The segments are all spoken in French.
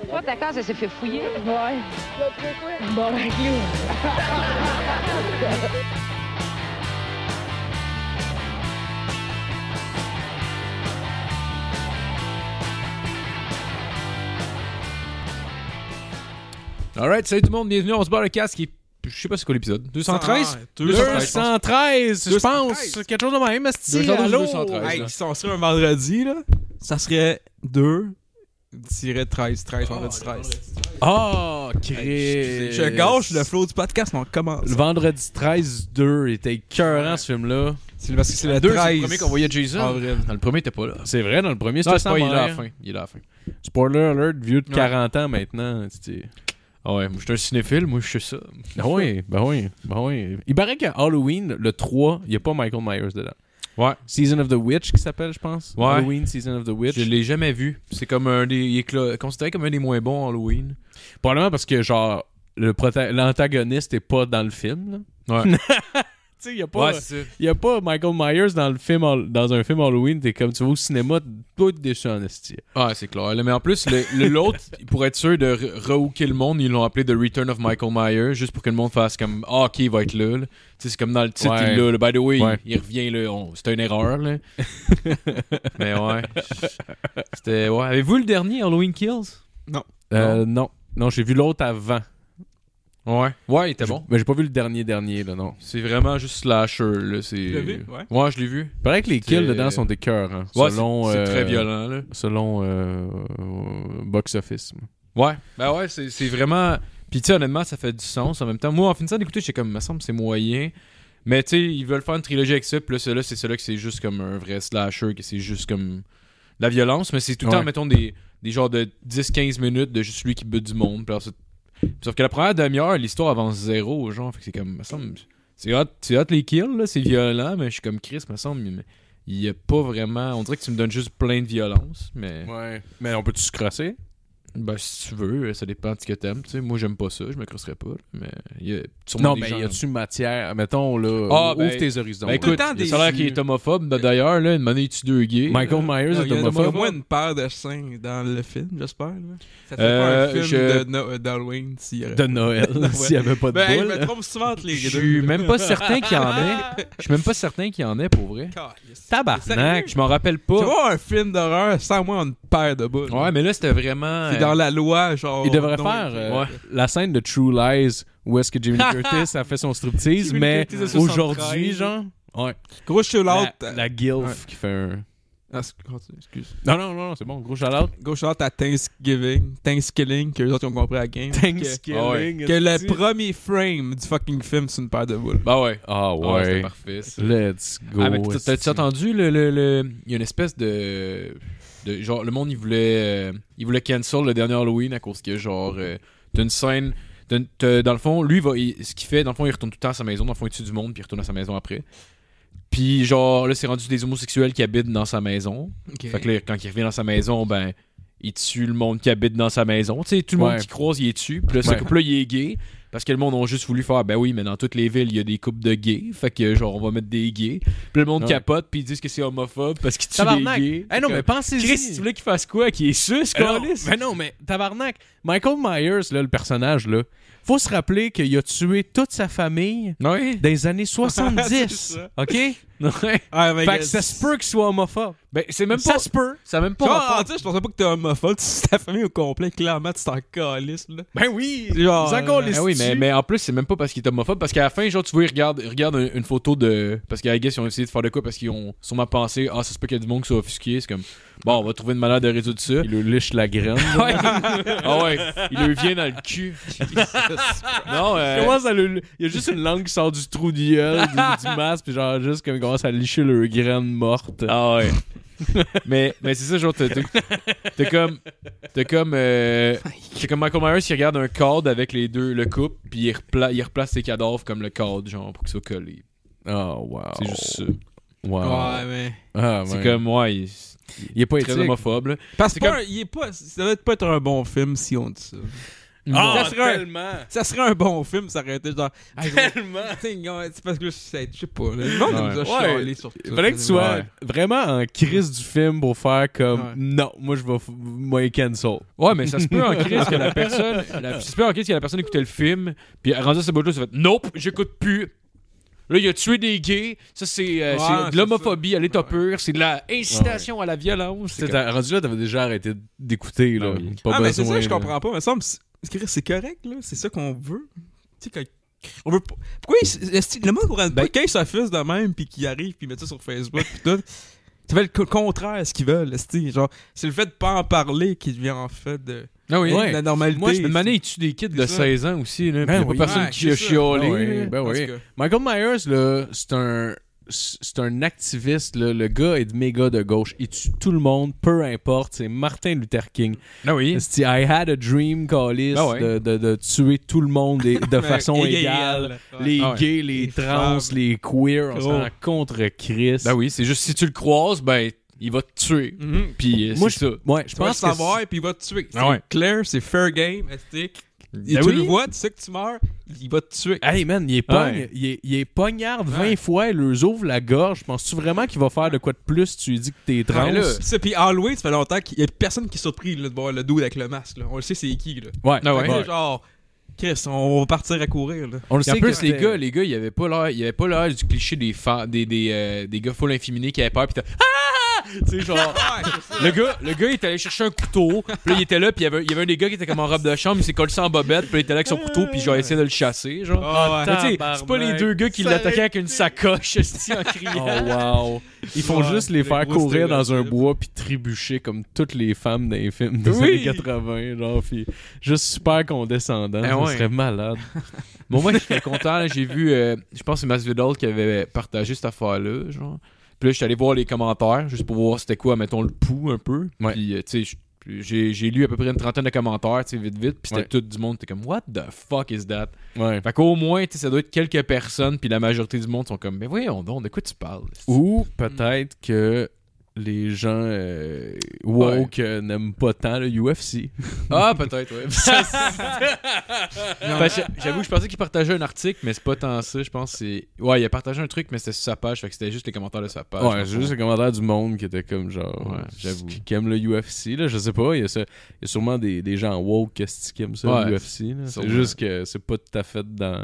Toi, ta case, elle s'est fait fouiller. Ouais. Bon, ben, clou. Alright, salut tout le monde, bienvenue, on se barre le casque qui est... Je sais pas c'est quoi l'épisode. 213? 213, je pense. 213. Quelque chose de même, esti. 212, Allô? 213. Hey, là. si on serait un vendredi, là, ça serait 2-13, 13, vendredi 13. Oh, Hey, je gâche le flow du podcast, mais on commence. Le vendredi 13-2 était écœurant ce film-là. C'est parce que c'est le 2, 13. c'est le premier qu'on voyait Jason. avril. Dans le premier, t'es pas là. C'est vrai, dans le premier, Non, c'était c'est pas, il est là à la mère. fin. Il est là à la fin. Spoiler alert, vieux de Ouais. 40 ans maintenant. Ah ouais, moi je suis un cinéphile, moi je suis ça. Ben oui. Il paraît qu'à Halloween, le 3, il n'y a pas Michael Myers dedans. Ouais. Season of the Witch qui s'appelle, je pense. Ouais. Halloween, Season of the Witch. Je l'ai jamais vu. C'est comme un des... Il est considéré comme un des moins bons Halloween. Probablement parce que, genre, l'antagoniste est pas dans le film. Là. Ouais. Tu sais, il n'y c'est ça. a pas Michael Myers dans le film, dans un film Halloween. T'es comme, tu vas au cinéma, toi, t'es déçu en esti. Ah, c'est clair. Là, mais en plus, l'autre, pour être sûr de re-hooker le monde, ils l'ont appelé The Return of Michael Myers, juste pour que le monde fasse comme ah, ok, il va être là. Tu sais, c'est comme dans le titre, Ouais. il est là. By the way, Ouais. il revient là. C'était une erreur. Là. Mais ouais. C'était. Ouais. Avez-vous le dernier Halloween Kills? Non, j'ai vu l'autre avant. Ouais. Ouais, il était bon. Mais j'ai pas vu le dernier, là, non. C'est vraiment juste slasher. Là. C'est... Tu l'as vu? Ouais. Ouais, je l'ai vu. Il paraît que les kills C'est- dedans sont écœurants. Ouais, selon, c'est très violent. Là. Selon Box Office. Ouais. Ben ouais, c'est vraiment. Puis tu sais, honnêtement, ça fait du sens en même temps. Moi, en finissant d'écouter, j'étais comme, il me semble que c'est moyen. Mais tu sais, ils veulent faire une trilogie avec ça. Puis là, c'est celui-là que c'est juste comme un vrai slasher, que c'est juste comme de la violence. Mais c'est tout le temps, Ouais. mettons, des genres de 10-15 minutes de juste lui qui bute du monde. Puis alors, sauf que la première demi-heure, l'histoire avance zéro, genre. Fait que c'est comme, me semble, c'est hot les kills, là, c'est violent, mais je suis comme Chris, me semble, il y a pas vraiment. On dirait que tu me donnes juste plein de violence, mais. Ouais. Mais on peut-tu se crosser? Ben, si tu veux, ça dépend de ce que t'aimes. Tu sais, moi, j'aime pas ça, je me crosserais pas. Mais il y a sûrement Non, des mais gens... y a-tu matière? Mettons, là, Ah, ouvre ben, tes horizons. Ben là. écoute, Tout le temps ça a l'air des- qu'il est homophobe. D'ailleurs, là, une monnaie, il tue deux gays. Michael Myers Il est y a au homophobe. moins une paire de seins dans le film, j'espère. Là. Ça fait pas un film d'Halloween s'il y aurait De Noël, s'il n'y avait pas de Ben, hey, je boule. me trompe souvent entre les Je deux. suis même pas certain qu'il y en ait. Je suis même pas certain qu'il y en ait, pour vrai. Tabarnak. Je m'en rappelle Tu pas. vois un film d'horreur sans moi une paire de boules. Ouais, mais là, c'était vraiment... C'est dans la loi, genre. Il devrait non, faire ouais. la scène de True Lies où est-ce que Jamie Lee Curtis a fait son striptease, Jamie Lee mais Curtis de 73. aujourd'hui, genre... Ouais. Gros shout-out. La Gilf Ouais. qui fait un... Ah, excuse. Non, c'est bon, gros shout-out. Gros shout-out à Thanksgiving, que les autres ont compris à la game. Thanksgiving. Que le premier frame du fucking film, c'est une paire de boules. Bah ouais. Ah Ouais, c'était ouais. parfait, ça. Let's go. Ah, mais t'as-tu entendu il y a une espèce de genre le monde il voulait cancel le dernier Halloween à cause que genre t'as une scène dans le fond lui ce qu'il fait dans le fond il retourne tout le temps à sa maison, dans le fond il tue du monde puis il retourne à sa maison après, puis genre là c'est rendu des homosexuels qui habitent dans sa maison. Fait que là quand il revient dans sa maison, ben il tue le monde qui habite dans sa maison, tu sais, tout le monde Ouais. qui croise il est tue, puis là ce Ouais. couple là il est gay. Parce que le monde a juste voulu faire, ben oui, mais dans toutes les villes, il y a des couples de gays. Fait que, genre, on va mettre des gays. Puis le monde Ouais. capote, puis ils disent que c'est homophobe parce qu'ils tuent Tabarnak. les gays. Eh non, mais pensez-y. Chris, tu voulais qu'il fasse quoi? Qu'il est sus, non, câlisse? mais non, mais tabarnak. Michael Myers, là, le personnage, là, faut se rappeler qu'il a tué toute sa famille Ouais. dans les années 70. C'est ça. OK? Ouais. Ah, mais Fait que ça se peut qu'il soit homophobe. Ben, c'est même pas. Ça se peut. Ça a même pas. Genre, rapport. tu sais, je pensais pas que t'es homophobe. C'est ta famille au complet. Clairement, tu t'en calisses, là. Ben oui. Genre, Ils encore les Ah oui, mais en plus, c'est même pas parce qu'il est homophobe. Parce qu'à la fin, genre, tu vois, il regarde une photo de. Parce qu'à la guess, ils ont essayé de faire de quoi? Parce qu'ils ont sûrement pensé, ça se peut qu'il y a du monde qui soit offusqué. C'est comme, bon, on va trouver une manière de résoudre ça. Il lui liche la graine. Ouais. Ah ouais, il lui vient dans le cul. Non, Comment ça il y a juste une langue qui sort du trou du gueule, du masque, puis genre juste comme il commence à licher le graine morte. Ah ouais. mais c'est ça, genre, t'as comme Michael Myers qui regarde un cadre avec le couple, puis il replace ses cadavres comme le cadre, genre, pour qu'ils soient collés. Oh, wow. C'est juste ça. Wow. Ouais, mais. Ah, C'est ouais. comme, ouais, Il est pas très éthique. homophobe, là. Parce C'est que comme- il est pas. Ça doit pas être un bon film si on dit ça. Ça serait tellement. Ça serait un bon film, ça aurait été genre. Tellement. C'est parce que là, je sais pas. Le monde nous a chialé sur tout. Il fallait que tu sois vraiment en crise du film pour faire comme Ouais. non, moi je vais moi cancel. Ouais, mais ça se peut en crise que la personne. Ça se peut en crise que la personne écoutait le film, puis rendu à ce bout-là, ça fait nope, j'écoute plus. Là, il a tué des gays. Ça, c'est de l'homophobie à l'état pur. C'est de la incitation à la violence. Rendu là, t'avais déjà arrêté d'écouter. Là. Oui. Pas mais c'est besoin, ça que je là. comprends pas. Mais ça me semble, c'est correct, là. C'est ça qu'on veut. Tu sais, quand. On veut pas. Pourquoi le monde comprend pas quand ils s'affichent de même, puis qu'ils arrivent, puis ils mettent ça sur Facebook, puis tout. Ça fait le contraire à ce qu'ils veulent. Genre, c'est le fait de pas en parler qui devient en fait de. Ah oui. La normalité. Moi, je me demandais, il tue des kids de C'est ça. 16 ans aussi. Là, Ben puis il y a oui. pas personne Ouais, qui a c'est ça. chiolé. Ben Parce oui. que- Michael Myers, là, c'est un activiste. Là. Le gars est méga de gauche. Il tue tout le monde, peu importe. C'est Martin Luther King. Ah oui. C'est I had a dream, Callis, Ah ouais. de tuer tout le monde de façon égale. Ouais. Les Ah ouais. gays, les Les trans, femmes. les queer, on Gros. s'en rend contre Chris. Ben oui, c'est juste si tu le croises, ben, il va te tuer. Mhm. Puis Moi, c'est ça. Ouais, je Tu vas le pense que savoir, puis il va te tuer. Ah ouais. C'est clair, c'est fair game, esthétique. Et Ben tu oui. le vois, tu sais que tu meurs, il va te tuer. Hey man, il est Ouais. il est poignarde 20 Ouais. fois, il leur ouvre la gorge. Penses-tu vraiment qu'il va faire de quoi de plus si tu lui dis que t'es trans? Ouais, là. Ça, puis Halloween, ça fait longtemps qu'il y a personne qui est surpris là, de voir le dude avec le masque. Là. On le sait, c'est qui. Là. Ouais, Ah ouais. Fait que, genre, Chris, on va partir à courir. Là. on le Puis en sait plus, que les c'était- gars, il y avait pas l'air du cliché des gars full inféminés qui avaient peur. Pis t'as tu sais, genre. Le gars, il est allé chercher un couteau. Puis là, il était là. Puis il y avait un des gars qui était comme en robe de chambre. Il s'est collé ça en bobette. Puis là, il était là avec son couteau. Puis genre, essayé de le chasser. Genre. Ah ouais. Mais tu sais, c'est pas les deux gars qui Ça l'attaquaient aurait avec une sacoche esti, en criant. Oh wow. Ils font Ouais, juste les faire gros courir dans un stéréotype. bois puis trébucher comme toutes les femmes dans les films des Oui. années 80. Genre, puis juste super condescendant. Ah Ça ouais. serait malade. Bon, moi, j'étais content. Là, j'ai vu, je pense que c'est Masvidal qui avait partagé cette affaire-là. Genre. Puis là, j'étais allé voir les commentaires, juste pour voir c'était quoi, mettons, le pouls un peu. Ouais. Puis, tu sais, j'ai lu à peu près une trentaine de commentaires, tu sais, vite. Puis c'était Ouais. tout du monde. T'es comme, what the fuck is that? Ouais. Fait qu'au moins, tu sais, ça doit être quelques personnes. Puis la majorité du monde sont comme, mais voyons donc, de quoi tu parles? Ou peut-être que les gens woke n'aiment pas tant le UFC. Ah, peut-être, ouais. Parce que j'avoue, je pensais qu'il partageait un article, mais c'est pas tant ça. Je pense que c'est. Ouais, il a partagé un truc, mais c'était sur sa page. Fait que c'était juste les commentaires de sa page. Ouais, c'est juste les commentaires du monde qui étaient comme genre. Ouais, j'avoue. Qui aiment le UFC, là. Je sais pas. Il y a sûrement des gens woke qui aiment ça, Ouais, le UFC. Là. C'est sûrement. juste que c'est pas tout à fait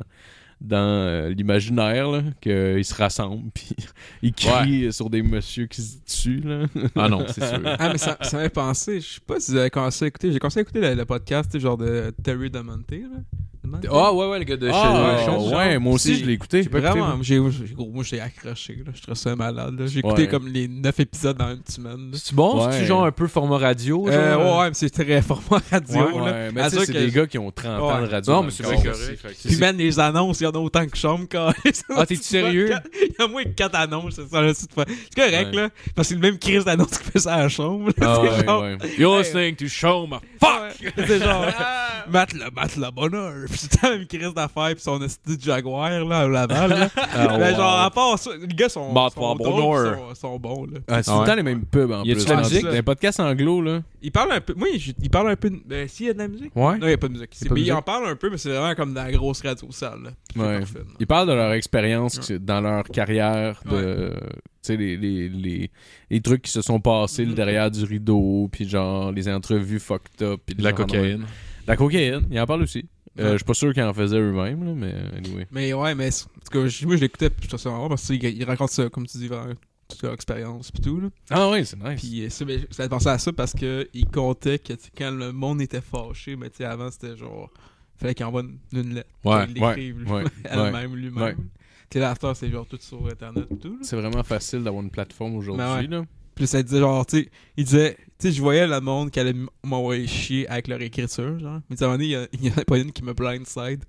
dans l'imaginaire, là, qu'ils se rassemblent puis ils crient sur des messieurs qui se tuent, là. Ah non, c'est sûr. Ah, mais ça m'avait pensé. Je sais pas si vous avez commencé à écouter. J'ai commencé à écouter le podcast, tu sais, genre de Terry Damonte. Là. Ah, ouais, le gars de chez ouais, moi aussi, C'est- je l'ai écouté. j'ai pas écouté, Vraiment, moi. moi j'ai accroché. Là. Je trouvais ça malade. Là. J'ai écouté Ouais. comme les 9 épisodes dans une semaine. Là. C'est bon? Ouais. C'est-tu genre un peu format radio? Genre? Ouais, mais c'est très format radio. Ouais, là. ouais, mais À tu sais, dire c'est que- des gars qui ont 30 ans de radio. Non, dans mais le c'est corps bien aussi, correct. fait que Puis c'est- même les annonces, il y en a autant que chambre quand Ah, t'es-tu sérieux? Il y a moins que 4 annonces, c'est ça. Là, c'est correct, Ouais. là. Parce que c'est le même crise d'annonce qui fait ça à la chambre. là. Ah, C'est ouais, genre- ouais. You're listening to Show Ma Fuck! C'est genre, Matt le bonheur. Puis c'est la même crise d'affaires. Puis son esti de Jaguar, là, à Laval. Là. Ah, Mais wow. genre, à part ça, les gars sont, Matt sont le drôles, bonheur. sont bons, là. Ah, c'est Ah tout le ouais. temps les mêmes pubs en Y a-tu plus. de la Dans- musique? Dans les podcasts anglo, là. Il parle un peu. Il parle un peu. S'il y a de la musique. Ouais. Non, il n'y a pas de musique. Y a pas de Mais il musique. en parle un peu, mais c'est vraiment comme dans la grosse radio sale. Là. Puis c'est Ouais. parfait, là. Ils parlent de leur expérience dans leur carrière, de tu sais, les trucs qui se sont passés le derrière du rideau, puis genre les entrevues fucked up, puis De la cocaïne. La cocaïne, ils en parlent aussi. Ouais. Je suis pas sûr qu'ils en faisaient eux-mêmes, là, mais anyway. Mais ouais, mais en tout cas, moi je l'écoutais, puis je trouvais ça marrant parce qu'il raconte ça, comme tu dis, vraiment, toute leur expérience, puis tout. Là. Ah oui, c'est nice. Puis ça fait penser à ça parce qu'il comptait que tu sais, quand le monde était fâché, mais tu sais, avant c'était genre. Fallait qu'il envoie une lettre. Ouais, qu'il l'écrive lui- ouais, elle-même, lui-même. ouais. Tu sais, l'after, c'est genre tout sur Internet et tout. Là. C'est vraiment facile d'avoir une plateforme aujourd'hui, Ben ouais. là. Puis ça disait genre, tu sais, il disait, tu sais, je voyais le monde qui allait m'envoyer chier avec leur écriture, genre. Mais tu sais, à un moment donné, il y en a pas une qui me blindside.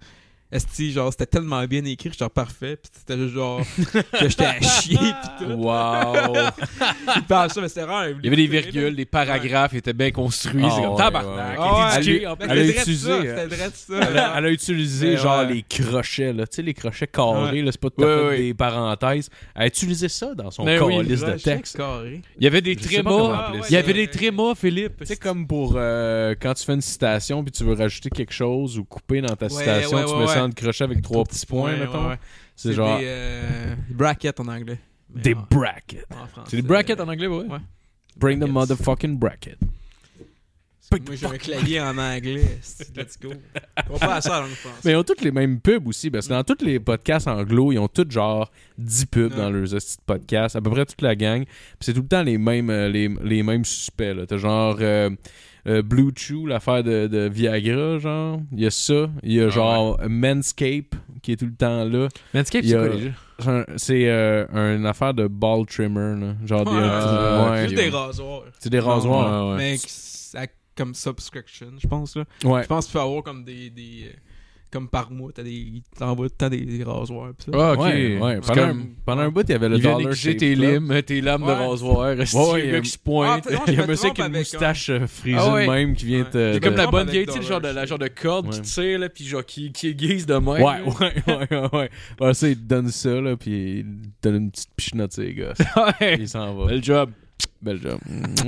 esti, genre, c'était tellement bien écrit, genre parfait, pis c'était juste genre que j'étais à chier pis tout. Wow! Il parle ça, mais c'était rare. Il y avait des virgules, des paragraphes, ils étaient bien construits. Ah, c'est comme ouais, tabarnak. ouais. il est éduqué, en plus. Elle a C'était utilisé, ça, c'était vrai ça. Elle a utilisé Mais genre ouais. les crochets, là. Tu sais, les crochets carrés, Ouais. là, c'est pas tout à fait Ouais, ouais. des parenthèses. Elle a utilisé ça dans son Mais oui, calice de Crochet texte. carré. Il y avait des Je sais pas comment trémas. appeler ça. Il y avait des trémas, Philippe. Tu sais, comme pour quand tu fais une citation puis tu veux rajouter quelque chose ou couper dans ta citation, ouais, tu ouais, mets ouais. ça en crochet avec 3 petits points, mettons. ouais. C'est genre des brackets en anglais. Mais des en- brackets. en français, C'est des brackets en anglais, ouais. Ouais. Bring the brackets. motherfucking bracket. Moi, j'ai un clavier en anglais. Let's go. On passe à ça en français. Mais ils ont tous les mêmes pubs aussi, parce que dans tous les podcasts anglo, ils ont tous genre 10 pubs Ouais. dans leurs hosties de podcasts, à peu près toute la gang. Puis c'est tout le temps les mêmes, les mêmes suspects. Là. T'as genre Blue Chew, l'affaire de Viagra, genre. Il y a ça. Il y a genre Manscape, qui est tout le temps là. Manscaped, Il y c'est a- quoi déjà? C'est une affaire de ball trimmer, là. Genre des... ouais, Juste ok, des rasoirs. C'est des rasoirs. Ouais, ouais. Mais comme subscription, je pense. Là. Ouais. Je pense qu'il faut avoir comme des comme par mois, ils t'envoient tout le temps des rasoirs. Pis ça. Ah, ok. Ouais. C'est Pendant, comme- pendant un bout, il y avait le Il vient Dollar aiguiser Shave tes Club. limes, tes lames de Ouais. rasoir. C'est Ouais, le gars qui se pointe. Ah, non, Il y je a un me monsieur trompe avec une avec, moustache frisée Ah ouais. de même qui vient Ouais. te... C'est comme de- la de- bonne avec vieille, tu sais, le genre de, Dollar la genre de corde qui Ouais. tire, là, puis genre qui aiguise de même. Ouais, là. ouais. Ouais, ça, il te donne ça, là, puis il te donne une petite pichenote, ces gars. Ouais. Il s'en va. Bel job. Bel job.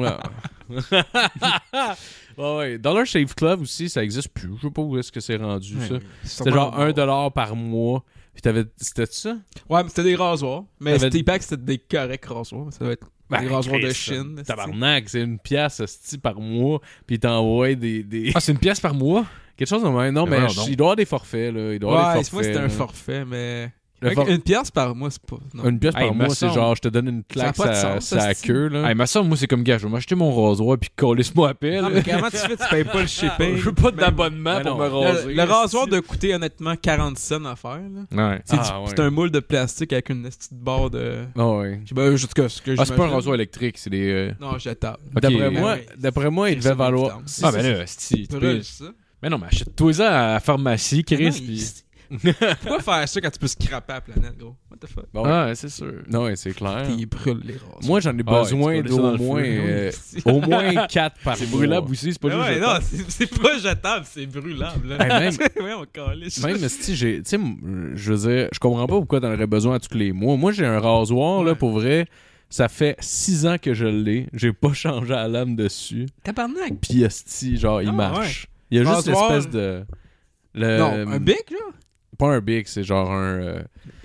Ouais. Dollar Shave Club aussi, ça existe plus. Je sais pas où est-ce que c'est rendu, ça. C'était genre $1 par mois. Puis c'était ça? Ouais, mais c'était des rasoirs. Mais T'avais- c'était pas que c'était des corrects rasoirs. Ça doit être des rasoirs de Chris, Chine. Tabarnak, c'est une pièce hostie, par mois. Puis il t'envoie des... Ah, c'est une pièce par mois? quelque chose de même. Non, Mais mais voyons donc. il doit y avoir des forfaits, là. Il doit y avoir Ouais, des c'est moi forfaits. c'était un là. forfait, mais. Le for- Une pièce par mois, c'est pas. Non. Une pièce par Hey, mois, me c'est semble- genre, je te donne une claque Ça a pas de sa sens, ça, queue, là. Hey, ma soeur, moi, c'est comme gars, je vais m'acheter mon rasoir, puis calisse-moi à peine. Non, mais comment tu fais? Tu payes pas le shipping. Je veux pas Même- d'abonnement Mais pour non. me raser. Le rasoir doit coûter honnêtement 40 cents à faire. Là. Ouais. C'est Ah, ouais. c'est un moule de plastique avec une petite barre de. Ah ouais. Je sais pas, juste que ce que Ah, c'est pas un j'imagine. rasoir électrique, c'est des. Non, jetable. Ok. D'après moi, il devait valoir... Ah, ben là, si. tu peux- ça. Mais non, mais achète-toi ça à la pharmacie, Chris. Non, puis- Pourquoi faire ça quand tu peux scraper la planète, gros? What the fuck? Bon, Ah, ouais, c'est sûr. non, ouais, c'est clair. T'es brûles les rasoirs. Moi, j'en ai Ah ouais, besoin tu peux laisser dans d'au le moins, feu. au moins 4 par C'est mois. brûlable aussi, c'est pas juste. Ouais, jetable. non, c'est pas jetable, c'est brûlable. Là. Hey, même- Ouais, on calisse. Même si j'ai, tu sais, je veux dire, je comprends pas pourquoi t'en aurais besoin à tous les mois. Moi, j'ai un rasoir, là, Ouais. pour vrai. Ça fait 6 ans que je l'ai. J'ai pas changé la lame dessus. Tabarnak. Puis, esti, genre, il Ah, marche. Il y a juste Rasoir. l'espèce de. Non, un bic, là? Pas un bic, c'est genre un.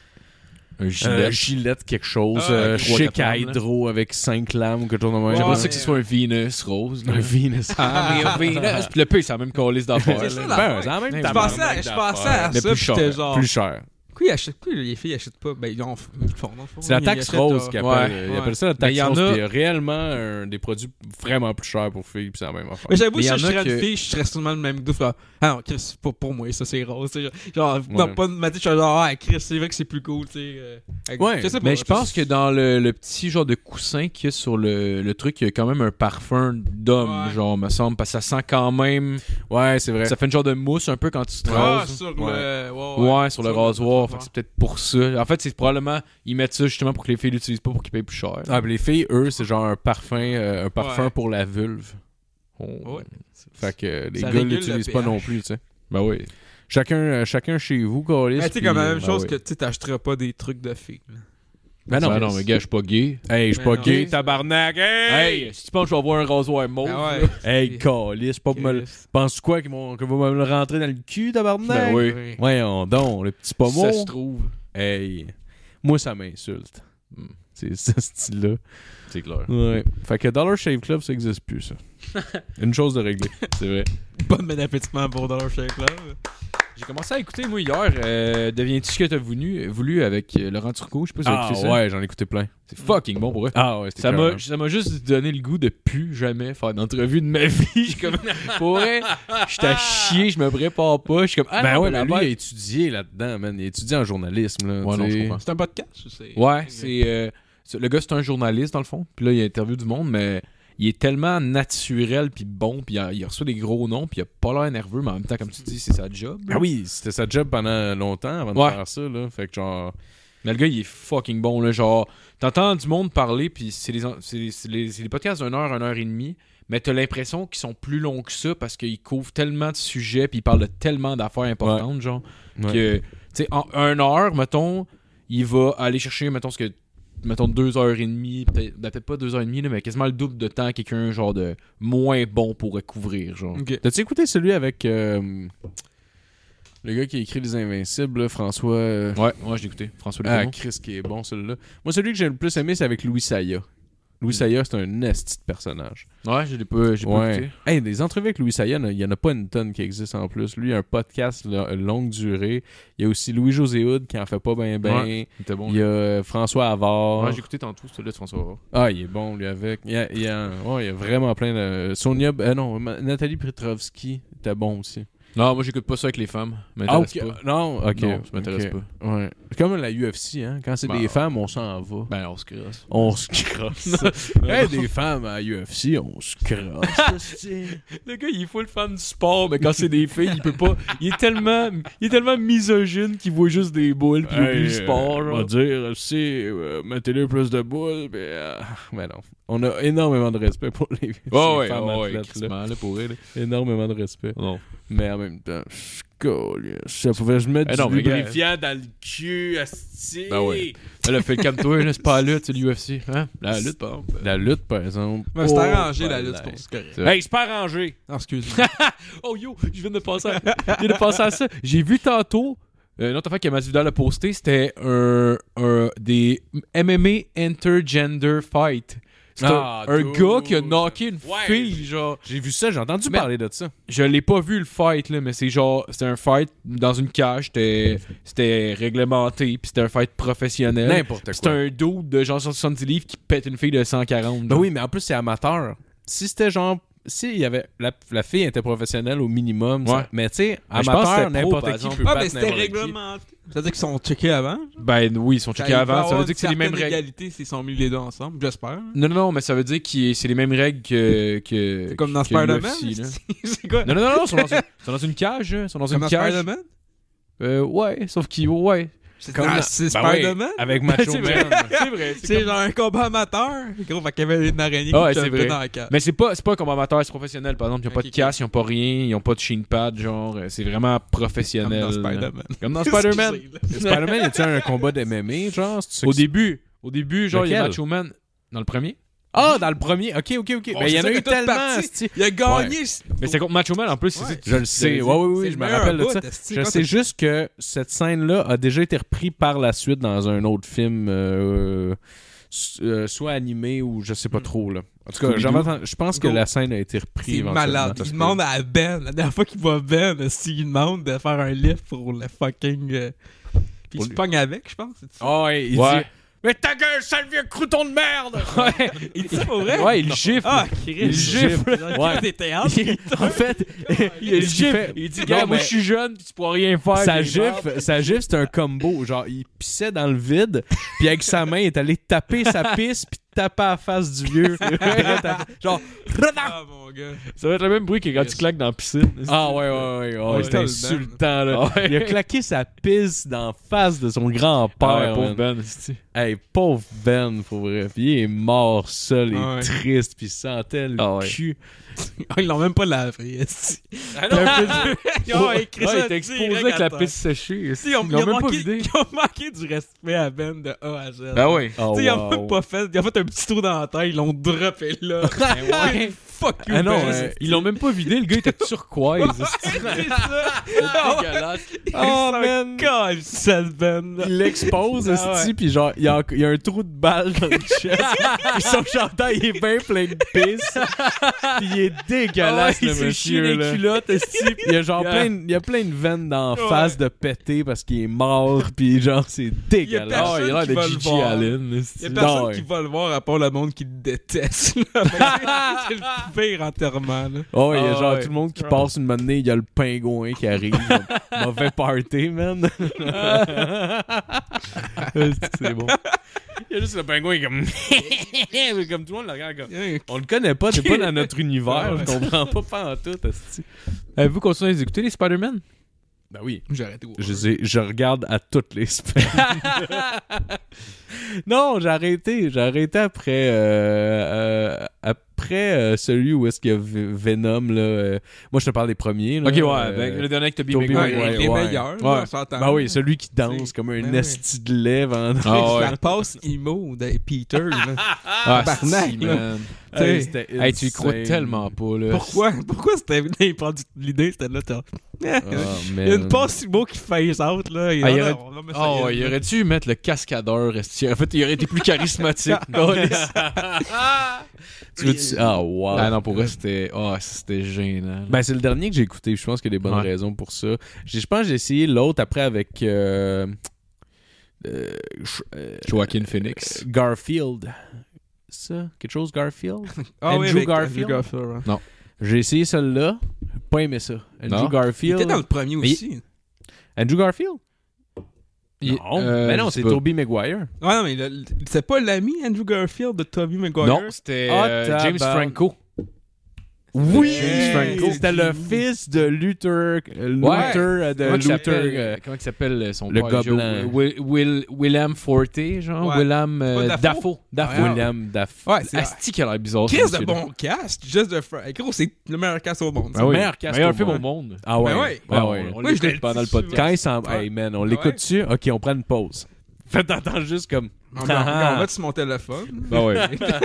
Un gilet. Gillette quelque chose. Ah, trois, chic quatre à lames, là. hydro avec 5 lames ou quelque chose de même. J'aimerais Ouais. ça que ce soit un Venus rose. là. Un Venus. Ah, mais un Venus. Puis le P, c'est la même calice d'affaires. C'est ça, là. la- Ben, c'est la même Je Je tabarnak pensais à d'affaires. Mais ça, plus pis cher. j'étais genre. Plus cher. Pourquoi les filles achètent pas? Ben, ils font. C'est la taxe rose qu'ils appellent. Ouais. Ils appellent ça la Mais taxe il y en rose. a- Puis il y a réellement des produits vraiment plus chers pour filles, puis c'est la même affaire. Mais j'avoue, Mais si y en je a serais que- une fille, je serais sûrement le même goût. Ah non, Chris, c'est pas pour moi, ça c'est rose. Tu sais, genre, non, Ouais. pas de matin, je suis genre, ah, Chris, c'est vrai que c'est plus cool, tu sais. Ouais, je sais pas, Mais je pense que dans le petit genre de coussin qu'il y a sur le truc, il y a quand même un parfum d'homme, Ouais. genre, me semble, parce que ça sent quand même. Ouais, c'est vrai. Ça fait une genre de mousse un peu quand tu te Ah, rases. sur Ouais. le. Ouais, sur le rasoir. Fait Ouais. que c'est peut-être pour ça. En fait, c'est probablement, ils mettent ça justement pour que les filles l'utilisent pas pour qu'ils payent plus cher. Ah, puis les filles, eux, c'est genre un parfum Ouais. pour la vulve. Oh. Ouais. Fait que les Ça gars régule l'utilisent le pas pH. non plus, tu sais. Ben oui. Chacun chez vous, Calis. Mais tu sais, comme la même ben chose oui. que tu t'achèteras pas des trucs de filles. là. Ben non, Ben non, mais gars, je suis pas gay. Hey, je suis Mais pas non. gay, tabarnak. Hey! Hey, si tu penses que je vais avoir un rasoir mauve, Ah là, ouais. Hey, Calis, pas me le... Chris. Penses-tu quoi qu'ils vont me le rentrer dans le cul, tabarnak? Ben oui. Oui. Voyons donc, le petit pommeau. ça se trouve. Hey, moi, ça m'insulte. Hmm. C'est ce style-là. C'est clair. Ouais. Fait que Dollar Shave Club, ça existe plus, ça. Une chose de régler. C'est vrai. Pas de bon appétissement pour Dollar Shave Club. J'ai commencé à écouter, moi, hier, Deviens-tu ce que t'as voulu avec Laurent Turcot. Je sais pas si vous avez Ah écouté ça. ouais, j'en ai écouté plein. C'est fucking bon pour eux. Ah ouais, c'était Ça m'a juste donné le goût de plus jamais faire d'entrevue de ma vie. Je suis comme, pour vrai, j'étais à chier, je me prépare pas. Je suis comme, ah Ben non, ouais, mais mais lui, il a là-bas- étudié là-dedans, man. Il a étudié en journalisme, là. Ouais, non, tu je sais. comprends. C'est un podcast, je sais. Ouais, le gars, c'est un journaliste, dans le fond. Puis là, il interviewe du monde, mais il est tellement naturel puis bon, puis il reçoit des gros noms, puis il a pas l'air nerveux, mais en même temps, comme tu dis, c'est sa job. Ah oui, c'était sa job pendant longtemps avant de faire ça, là. Fait que genre... Mais le gars, il est fucking bon, là. Genre, t'entends du monde parler, puis c'est des podcasts d'1 heure, 1 heure et demie, mais t'as l'impression qu'ils sont plus longs que ça parce qu'ils couvrent tellement de sujets, puis ils parlent de tellement d'affaires importantes, genre, que, tu sais, en 1 heure, mettons, il va aller chercher, mettons, 2 heures et demie, peut-être pas 2 heures et demie, là, mais quasiment le double de temps quelqu'un, genre, de moins bon pourrait couvrir, genre. Okay. T'as-tu écouté celui avec... le gars qui a écrit Les Invincibles, là, François... Ouais, j'ai écouté. François Legault. Ah, Chris, qui est bon, celui-là. Moi, celui que j'ai le plus aimé, c'est avec Louis Saya. Louis Saya, c'est un esti de personnage. Ouais, j'ai pas écouté. Hey, des entrevues avec Louis Saya, il y en a pas une tonne qui existe en plus. Lui, il a un podcast longue durée. Il y a aussi Louis-José Hood qui en fait pas bien. Ouais, il était bon. Il y a François Havard. Ouais, j'ai écouté tantôt celui-là de François Havard. Ah, il est bon, lui, avec. Il y a vraiment plein de... Nathalie Petrovski était bon aussi. Non, moi j'écoute pas ça avec les femmes. M'intéresse pas. Non, ok. Non, ça m'intéresse pas. Ouais. C'est comme la UFC, hein. Quand c'est des femmes, on s'en va. Ben, on se crosse. On se crosse. Hey, des femmes à UFC, on se crosse. Le gars, il est full fan du sport, mais quand c'est des filles, il peut pas. Il est tellement misogyne qu'il voit juste des boules puis il oublie le sport. On va dire, mettez-le plus de boules, mais non. On a énormément de respect pour les femmes athlètes. Là, pour elle. Énormément de respect. Non. Mais en même temps, ça pouvait je mettre du lubrifiant dans le cul, asti. Ben ouais. Là, fait le calme-toi, là, c'est pas la lutte, c'est l'UFC. Hein? La lutte, par exemple. La lutte, par exemple. Mais c'est arrangé, la lutte, c'est correct. Hey, c'est pas arrangé. Non, excuse-moi. Oh yo, je viens de penser à ça. J'ai vu tantôt, une autre affaire que Masvidal a posté, c'était des MMA intergender fight. C'est un gars qui a knocké une fille, genre. J'ai vu ça, j'ai entendu parler de ça. Je l'ai pas vu le fight, là, mais c'était un fight dans une cage, c'était réglementé, puis c'était un fight professionnel. N'importe quoi. C'était un dude de genre 70 livres qui pète une fille de 140. Ben oui, mais en plus, c'est amateur. Si c'était genre... Si il y avait la fille était professionnelle au minimum, ça, mais tu sais, amateur, n'importe qui peut battre mais c'était réglementé. C'est-à-dire qu'ils sont checkés avant? Ben oui, ils sont checkés avant. Ça veut dire que c'est les mêmes règles. S'ils sont mis les deux ensemble, j'espère. Non, mais ça veut dire que c'est les mêmes règles que c'est comme dans Spider-Man? C'est quoi? Non, ils sont dans une cage. Ils sont dans une cage. Spider-Man? Ouais, sauf qu'ils... Ouais. C'est Spider-Man? Avec Macho Man. C'est vrai. C'est genre un combat amateur. Gros, fait qu'il y avait une araignée qui te dans la cage. Mais c'est pas un combat amateur, c'est professionnel. Par exemple, ils ont pas de casse, ils ont pas rien, ils ont pas de shin pad, genre, c'est vraiment professionnel. Comme dans Spider-Man. Spider-Man, y a-tu un combat de MMA, genre? Au début, genre, il y a Macho Man dans le premier. Ah, dans le premier. Ok. Ben, il y en a eu tellement. Il a gagné. Mais c'est contre Macho Man en plus. Je le sais. Oui, je me rappelle de ça. Je sais juste que cette scène-là a déjà été reprise par la suite dans un autre film, soit animé ou je sais pas trop. Là. En tout cas, je pense que la scène a été reprise. C'est malade. Il demande à Ben, la dernière fois qu'il voit Ben, il demande de faire un lift pour le fucking. Puis il se pogne avec, je pense. Oh, ouais, il dit. Mais ta gueule, sale vieux crouton de merde! Ouais, il dit ça pour vrai? Ouais, il gifle. Ah, il gifle. Ouais. Des théâtres. En fait, il gifle. Il dit, gars, moi je suis jeune, tu pourras rien faire. Sa gifle, c'est un combo. Genre, il pissait dans le vide, puis avec sa main, il est allé taper sa pisse, puis taper à la face du vieux. Genre, ah mon gars. Ça va être le même bruit que quand tu claques dans la piscine. Ah ouais, c'était insultant, là. Ouais. Il a claqué sa pisse dans la face de son grand-père. Pauvre Ben. Hey, pauvre Ben, pour vrai. Puis il est mort seul et triste, puis il sentait le cul. Ils l'ont même pas lavé. Ah non! Ils ont écrit ça. Il était exposé avec la pisse séchée. Ils l'ont même pas vidé. Ils ont manqué du respect à Ben de A à Z. Ah oui. Ils ont même pas fait. Ils ont fait un petit trou dans la tête, ils l'ont droppé là. Fuck you, Ben. Ils l'ont même pas vidé, le gars était turquoise. C'est dégueulasse. Oh man. God, sale Ben. Il l'expose, puis genre, il y a un trou de balle dans le chest. Puis son chandail, il est bien plein de pisse. Puis il est dégueulasse, le monsieur, là. Il y a genre plein de veines dans la face de péter parce qu'il est mort, puis genre, c'est dégueulasse. Il a l'air de Gigi Allen. Il y a personne qui va le voir à part le monde qui le déteste. C'est le pire enterrement, là. Oh, il y a genre tout le monde qui passe une matinée, il y a le pingouin qui arrive. Mauvais party, man. C'est bon. Il y a juste le pingouin comme... comme tout le monde le regarde comme... On le connaît pas, t'es pas dans notre univers, je comprends pas en tout. Avez-vous continué à les écouter, les Spider-Man? Ben oui. J'ai arrêté. Je regarde à toutes les semaines. Non, j'ai arrêté après celui où est-ce qu'il y a Venom là. Moi je te parle des premiers là. Ok, ouais, le dernier avec Tobey Maguire. Les meilleurs, Ouais. on s'entend. Ben oui, celui qui danse T'sais, comme un ben esti de lèvres en Ah ouais. La passe emo de Peter. Là. Ah, Tabarnak, si, là. man. Hey, c'était Hey, tu y crois insane. tellement pas, là. Pourquoi c'était l'idée, c'était là, Oh, il y a une passe emo qui face out, là. Ah, il aurait dû mettre le cascadeur. En fait, il aurait été plus charismatique. Ah, wow. Ah non, pour vrai, c'était gênant. Ben, c'est le dernier que j'ai écouté. Je pense qu'il y a des bonnes raisons pour ça. Je pense que j'ai essayé l'autre après avec Joaquin Phoenix. Garfield. Ça? Quelque chose Garfield? Andrew Garfield? Garfield. Non. J'ai essayé celle-là. Pas aimé ça. Andrew Non. Il Garfield. était dans le premier aussi. Andrew Garfield? Il- Non. Mais non, je c'est sais pas. Tobey Maguire. Ouais, non, mais c'est pas l'ami Andrew Garfield de Tobey Maguire. Non, c'était James Franco. Oui! James Franco. C'était le fils de Luther. Comment il s'appelle, Luther. comment il s'appelle son le père? gobelin. William Forte, genre. Ouais. William pas Dafoe. Ouais. William Dafoe. Ouais, c'est Asti qui a l'air bizarre. Chris ce de monsieur-là. bon cast. Just the Fry. Gros, c'est le meilleur cast au monde. Ah oui. Meilleur cast Meilleur au film au monde. monde. Ah ouais. Ben ouais. Ah ouais. On Oui, je l'ai l'écoute pendant le dit podcast. Quand il s'en... Ouais. Hey man, on Ouais. l'écoute dessus. Ok, on prend une pause. Fait t'entends juste comme... On va sur mon téléphone. Ben ouais.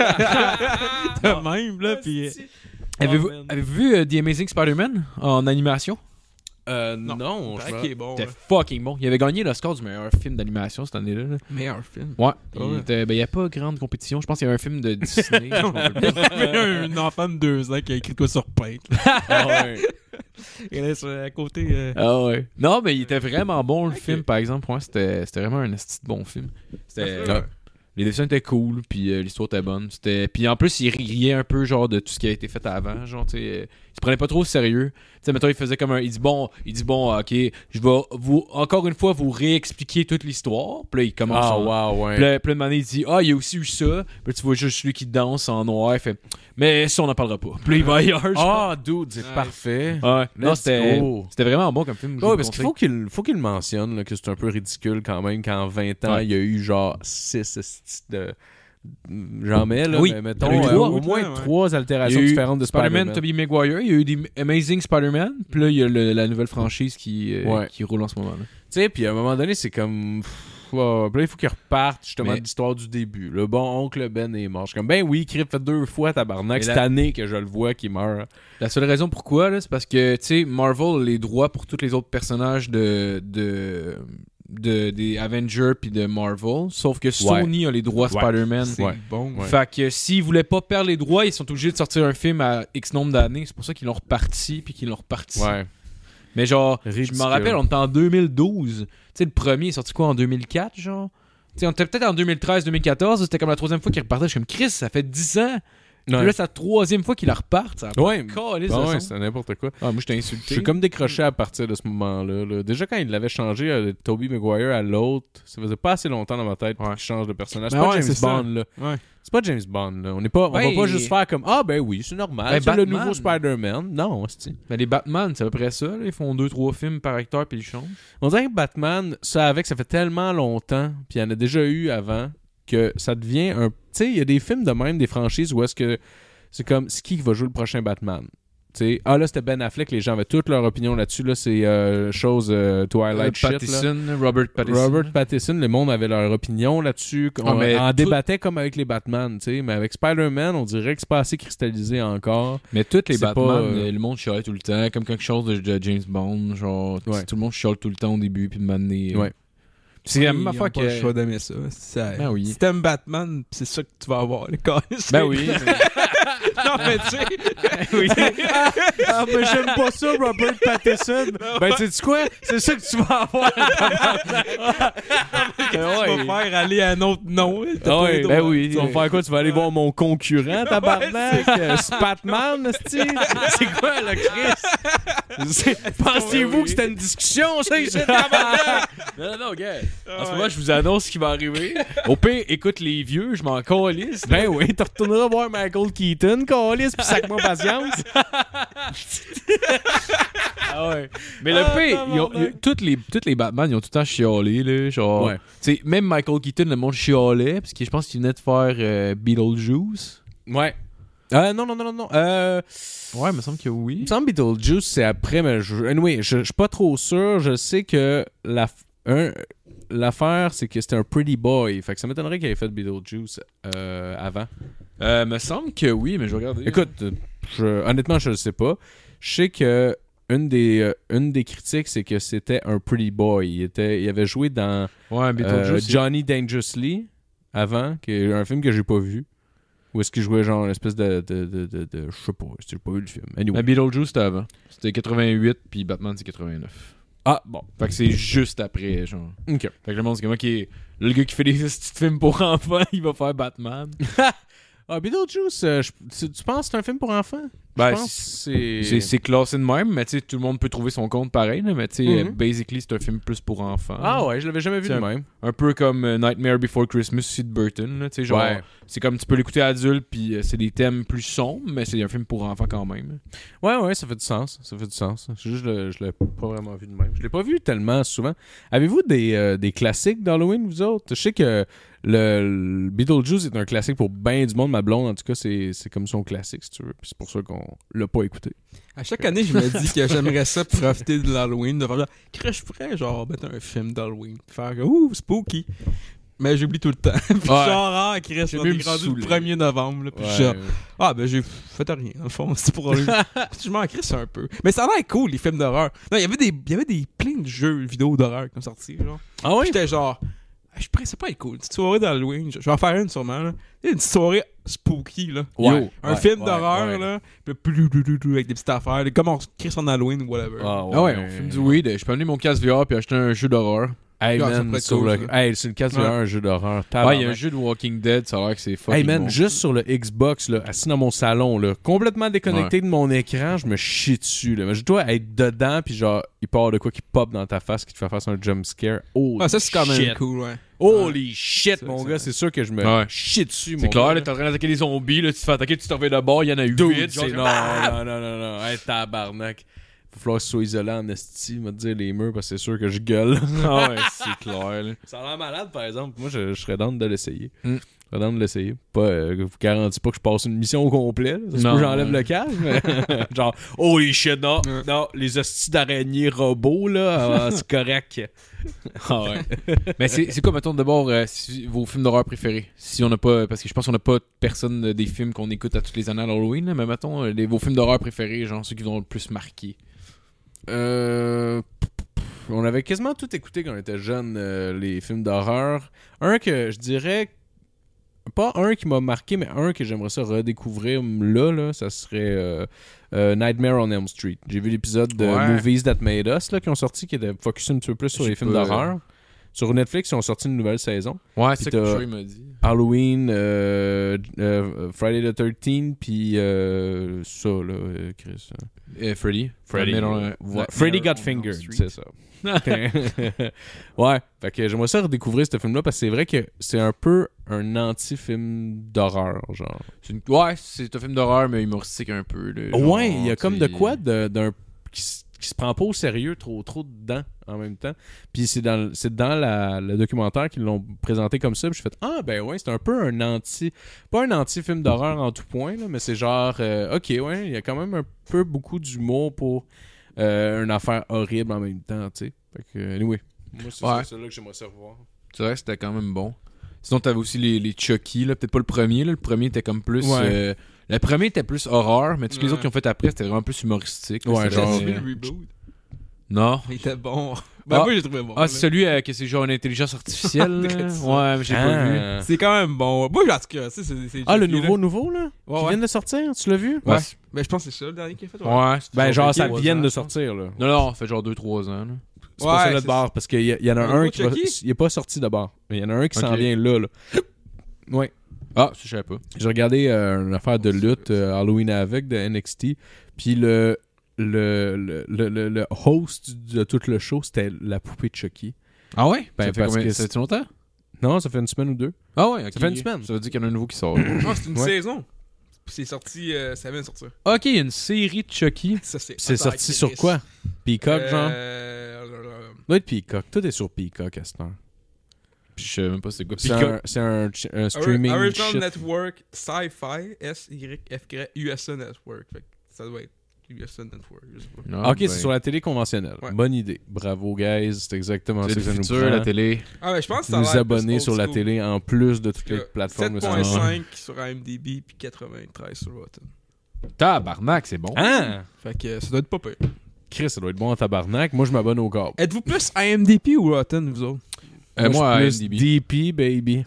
De même, là, puis... Avez-vous man. vu The Amazing Spider-Man en animation? Non, je Ok, bon. C'était fucking bon. Il avait gagné l'Oscar du meilleur film d'animation cette année-là. là. Meilleur film. Ouais. Ah ouais. Il n'y a pas grande compétition. Je pense qu'il y avait un film de Disney. je m'en rappelle pas. Il y avait un enfant de 2 ans qui a écrit quoi sur Paint. Ah ouais. Il est à côté. Ah ouais. Non, mais il était vraiment bon le film, par exemple. Ouais, c'était vraiment un esti de bon film. C'était... Ouais. Les dessins étaient cool, puis l'histoire était bonne. Puis en plus, il riait un peu genre de tout ce qui a été fait avant. Genre, tu sais, il se prenait pas trop au sérieux. Tu sais, mettons, il faisait comme un. Il dit bon, ok, je vais encore une fois vous réexpliquer toute l'histoire. Puis là, il commence. Ah wow, ouais. Puis là, de manière, il dit il y a aussi eu ça. Puis tu vois juste celui qui danse en noir. Il fait mais ça, on n'en parlera pas. Puis là, il va ailleurs. genre. Ah, dude, c'est Ouais. parfait. Ouais. Non, Let's c'était go. vraiment bon comme film. je vous Ouais, le parce qu'il conseille. faut qu'il mentionne là, que c'est un peu ridicule quand même qu'en 20 ans, Ouais. il y a eu genre 6 de... J'en mets là, Oui. mais mettons Il y en a eu trois. au moins Ouais. 3 Il y altérations a eu différentes de Spider-Man. Tobey Maguire, il y a eu des Amazing Spider-Man, puis là, il y a la nouvelle franchise qui roule en ce moment-là. Tu sais, puis à un moment donné, c'est comme... Puis là, il faut qu'il reparte justement Mais- de l'histoire du début. Le bon oncle Ben est mort. Je suis comme, ben oui, Crip fait 2 fois tabarnak Mais cette année que je le vois qui meurt. La seule raison pourquoi, là, c'est parce que, tu sais, Marvel a les droits pour tous les autres personnages des Avengers puis de Marvel, sauf que Sony a les droits Ouais. Spider-Man. C'est Ouais. bon. Ouais. Fait que s'ils voulaient pas perdre les droits, ils sont obligés de sortir un film à X nombre d'années. C'est pour ça qu'ils l'ont reparti puis qu'ils l'ont reparti. Ouais. Mais genre, je Ridicule. me rappelle, on était en 2012. Tu sais, le premier est sorti quoi en 2004, genre? Tu sais, on était peut-être en 2013-2014. C'était comme la troisième fois qu'il repartait. Je suis comme, Chris, ça fait 10 ans. Puis là, c'est la troisième fois qu'il la reparte. Ça a Ouais. pas calé, Ah ça ouais, son. c'est n'importe quoi. Ah, moi, j'étais Je insulté. suis comme décroché à partir de ce moment-là. là. Déjà, quand il l'avait changé de Tobey Maguire à l'autre, ça faisait pas assez longtemps dans ma tête pour qu'il change de personnage. C'est Ben pas ouais, James c'est ça. Bond, là. Ouais. C'est pas James Bond, là. On va pas juste faire comme ah, ben oui, c'est normal. Ben, c'est le Batman. nouveau Spider-Man. Non, c'est. Mais les Batman, c'est à peu près ça. Là. Ils font 2-3 films par acteur puis ils changent. On dirait que Batman, ça fait tellement longtemps, puis il y en a déjà eu avant, que ça devient un. Tu sais, il y a des films de même, des franchises où est-ce que c'est comme c'est qui va jouer le prochain Batman. T'sais, là c'était Ben Affleck, les gens avaient toute leur opinion là-dessus. Là, c'est Twilight shit. Là. Robert Pattinson. Robert Pattinson, le monde avait leur opinion là-dessus. On mais en tout- débattait comme avec les Batman, mais avec Spider-Man, on dirait que c'est pas assez cristallisé encore. Mais tous les C'est Batman, pas, le monde chiale tout le temps, comme quelque chose de James Bond. Genre, Ouais. tout le monde chiale tout le temps au début, puis de m'amener. Ouais. C'est la Ils même ont affaire pas le choix que. d'aimer ça. Ben oui. Si t'aimes Batman, c'est ça que tu vas avoir, les gars. Ben oui. Non, mais tu sais. oui. Ah, mais j'aime pas ça, Robert Pattinson. Ben, tu sais quoi? C'est ça que tu vas avoir. Tu vas faire aller à un autre nom. T'as Ah pas ouais, les droits. ben oui. Tu vas faire quoi? Tu vas aller voir mon concurrent, tabarnak? Spatman, esti? C'est quoi, le Chris? Pensez-vous que c'était une discussion, ça, ici, tabarnak? Non, gars. En ce moment, je vous annonce ce qui va arriver. Au pire, écoute les vieux, je m'en calisse. Ben oui, tu retourneras voir Michael Keaton, calisse, pis sac-moi patience. Ah ouais. Mais le pire, toutes les Batman, ils ont tout le temps chialé, là. Genre, Ouais. tu sais, même Michael Keaton, le monde chialait, parce que je pense qu'il venait de faire Beetlejuice. Ouais. Non. Ouais, il me semble que oui. Il me semble que Beetlejuice, c'est après, mais anyway, je suis pas trop sûr. Je sais que l'affaire, c'est que c'était un Pretty Boy. Fait que ça m'étonnerait qu'il ait fait Beetlejuice avant. Me semble que oui, mais je vais regarder. Écoute, honnêtement, je le sais pas. Je sais que une des critiques, c'est que c'était un Pretty Boy. Il avait joué dans Ouais, Beetlejuice. Johnny Dangerously avant, qui est un film que j'ai pas vu. Où est-ce qu'il jouait genre une espèce de je sais pas, j'ai pas vu le film. Anyway. Mais Beetlejuice, c'était avant. C'était 88, puis Batman, c'est 89. Ah, bon. Fait que c'est juste après, genre. OK. Fait que le monde, c'est comme, ok, le gars qui fait des petits films pour enfants, il va faire Batman. Ah, Beetlejuice, tu penses que c'est un film pour enfants? Ben, Je pense que c'est classé de même, mais tu sais, tout le monde peut trouver son compte pareil, là, mais tu sais, Mhm. basically, c'est un film plus pour enfants. Ah ouais, je l'avais jamais vu de C'est même. Un peu comme Nightmare Before Christmas aussi de Burton, là, tu sais, genre, Ouais. c'est comme tu peux l'écouter adulte, puis c'est des thèmes plus sombres, mais c'est un film pour enfants quand même. Ouais, ça fait du sens. Ça fait du sens. C'est juste je l'ai pas vraiment vu de même. Je l'ai pas vu tellement souvent. Avez-vous des classiques d'Halloween, vous autres? Je sais que le Beetlejuice est un classique pour bien du monde. Ma blonde, en tout cas, c'est comme son classique, si tu veux. Puis c'est pour ça qu'on l'a pas écouté. À chaque année, je me dis que j'aimerais ça profiter de l'Halloween, de faire que je ferais, genre, mettre un film d'Halloween, puis faire ouh, spooky. Mais j'oublie tout le temps. Puis genre, Chris, on mieux est me rendu saouler. le 1er novembre, là, puis je suis genre, ben j'ai fait rien, dans le fond, c'est pour lui. Je m'en crisse un peu. Mais ça a l'air cool, les films d'horreur. Non, il y avait des plein de jeux vidéo d'horreur qui ont sorti, genre. Ah oui? J'étais genre, je suis prêt, c'est pas être cool. Une petite soirée d'Halloween, je vais en faire une sûrement, là. Une petite soirée spooky, là. Ouais. Un film d'horreur, là. Puis avec des petites affaires, comme on crisse en Halloween ou whatever. Ah ouais, on filme du weed. Je peux amener mon casque VR puis acheter un jeu d'horreur. Hey Ah, ça man, pourrait être sur cool, le... ça. Hey, sur le casque, il y a un jeu d'horreur. Ah, il y a un jeu de Walking Dead, ça a l'air que c'est fucking Hey man, bon. juste sur le Xbox, là, assis dans mon salon, là, complètement déconnecté de mon écran, je me chie dessus. Là. Mais je dois être dedans, puis genre, il part de quoi qui pop dans ta face, qui te fait faire un jump scare. Oh, Ah, ça, c'est quand même cool, ouais. Holy shit, Ça, mon ça- gars, c'est sûr que je me Ouais. chie dessus, mon C'est clair, gars. là, t'es en train d'attaquer des zombies, là, tu te fais attaquer, tu te reviens de bord, il y en a 8. Dude, c'est non. Hey, tabarnak. Faut falloir que ce soit isolant en esti, me dire les murs, parce que c'est sûr que je gueule. Ah ouais, c'est clair, là. Ça a l'air malade, par exemple. Moi, je serais down de l'essayer. Mm. Je serais down de l'essayer. Pas, je vous garantis pas que je passe une mission au complet. Là. Ça se Non, peut que j'enlève ouais. le casque, mais genre, holy shit, non, Ouais. non, les hosties d'araignées robots, là, c'est correct. Ah ouais. Mais c'est quoi, mettons, d'abord, vos films d'horreur préférés? Si on n'a pas, parce que je pense qu'on n'a pas personne des films qu'on écoute à toutes les années à l'Halloween, là, mais mettons, vos films d'horreur préférés, genre ceux qui vous ont le plus marqué. On avait quasiment tout écouté quand on était jeune, les films d'horreur. Un que je dirais, pas un qui m'a marqué, mais un que j'aimerais ça redécouvrir là, ça serait Nightmare on Elm Street. J'ai vu l'épisode de Ouais. Movies That Made Us là, qui ont sorti, qui était focusé un petit peu plus sur J'ai les films pas- d'horreur. Sur Netflix, ils ont sorti une nouvelle saison. Ouais, Puis c'est ça que t'as- Joey m'a dit. Halloween, Friday the 13th, puis ça, là, Chris. Freddy. Freddy Got Fingered, c'est ça. Ouais, fait que j'aimerais ça redécouvrir ce film-là parce que c'est vrai que c'est un peu un anti-film d'horreur, genre. Ouais, c'est un film d'horreur, mais humoristique un peu. Là, genre, Ouais, il y a comme de tu sais. quoi d'un qui se prend pas au sérieux trop dedans en même temps. Puis c'est dans le documentaire qu'ils l'ont présenté comme ça. Puis j'ai fait ah ben ouais, c'est un peu un pas un anti-film d'horreur en tout point là, mais c'est genre ok ouais, il y a quand même un peu beaucoup d'humour pour une affaire horrible en même temps, tu sais. Fait que anyway, moi c'est Ouais. ça là que j'aimerais ça revoir. C'est vrai, c'était quand même bon. Sinon, t'avais aussi les Chucky, là. Peut-être pas le premier, là. Le premier était comme plus. Ouais. Le premier était plus horreur, mais tous les Ouais. autres qui ont fait après, c'était vraiment plus humoristique. là. Ouais, C'était genre, J'ai vu euh, le reboot. Non. Il était bon. Ben, Ah. moi, j'ai trouvé bon. Ah, là. c'est celui que c'est genre une intelligence artificielle. là. Arrête ça. Ouais, mais j'ai pas vu. Ah. C'est quand même bon. Moi, en tout cas, c'est Ah, le Chucky, nouveau là, Ouais, qui ouais. vient de sortir, tu l'as vu? Ouais. Ben, je pense que c'est ça le dernier qu'il a fait. Ouais. c'est Ben genre ça 3 vient ans, de je pense. sortir là. Non, ça fait genre 2-3 ans. Là. C'est pas ça Ouais, notre c'est bar, parce qu'il y en a Un un nouveau qui va... Chucky? Il est pas sorti d'abord. Mais il y en a un qui s'en Ok. vient là. Ouais. Ah, ça, je savais pas. J'ai regardé une affaire de lutte, Halloween avec, de NXT. Puis le host de tout le show, c'était la poupée de Chucky. Ah ouais? Ben, Ça fait parce combien? que Ça fait longtemps? Non, ça fait une semaine ou 2. Ah ouais, ok. Ça fait une semaine. Ça veut dire qu'il y en a un nouveau qui sort. Ah, c'est une Ouais. saison. C'est sorti, ça vient de sortir. Ok, il y a une série de Chucky. Ça, C'est Attends, sorti sur Chris. quoi? Peacock, genre? Doit être Peacock. Tout est sur Peacock à cette heure. Puis je sais même pas c'est quoi. C'est un streaming Original shit. Network Sci-Fi SYFK USA Network. Fait que ça doit être USA Network, je sais pas. Ah, Ok, c'est sur la télé conventionnelle. Ouais. Bonne idée. Bravo, guys. C'est exactement C'est ça le que ça nous futur, prend. la télé. Ah, mais je pense que ça a Nous l'air plus abonner old sur la school. télé en plus de toutes les plateformes. de streaming. 7.5 sur IMDb puis 93 sur Rotten. Tabarnak, c'est bon. Ah! Fait que ça doit être pas pire. Chris, ça doit être bon en tabarnak. Moi, je m'abonne au câble. Êtes-vous plus IMDb ou Rotten, vous autres? Moi, je suis IMDb. plus DP, baby.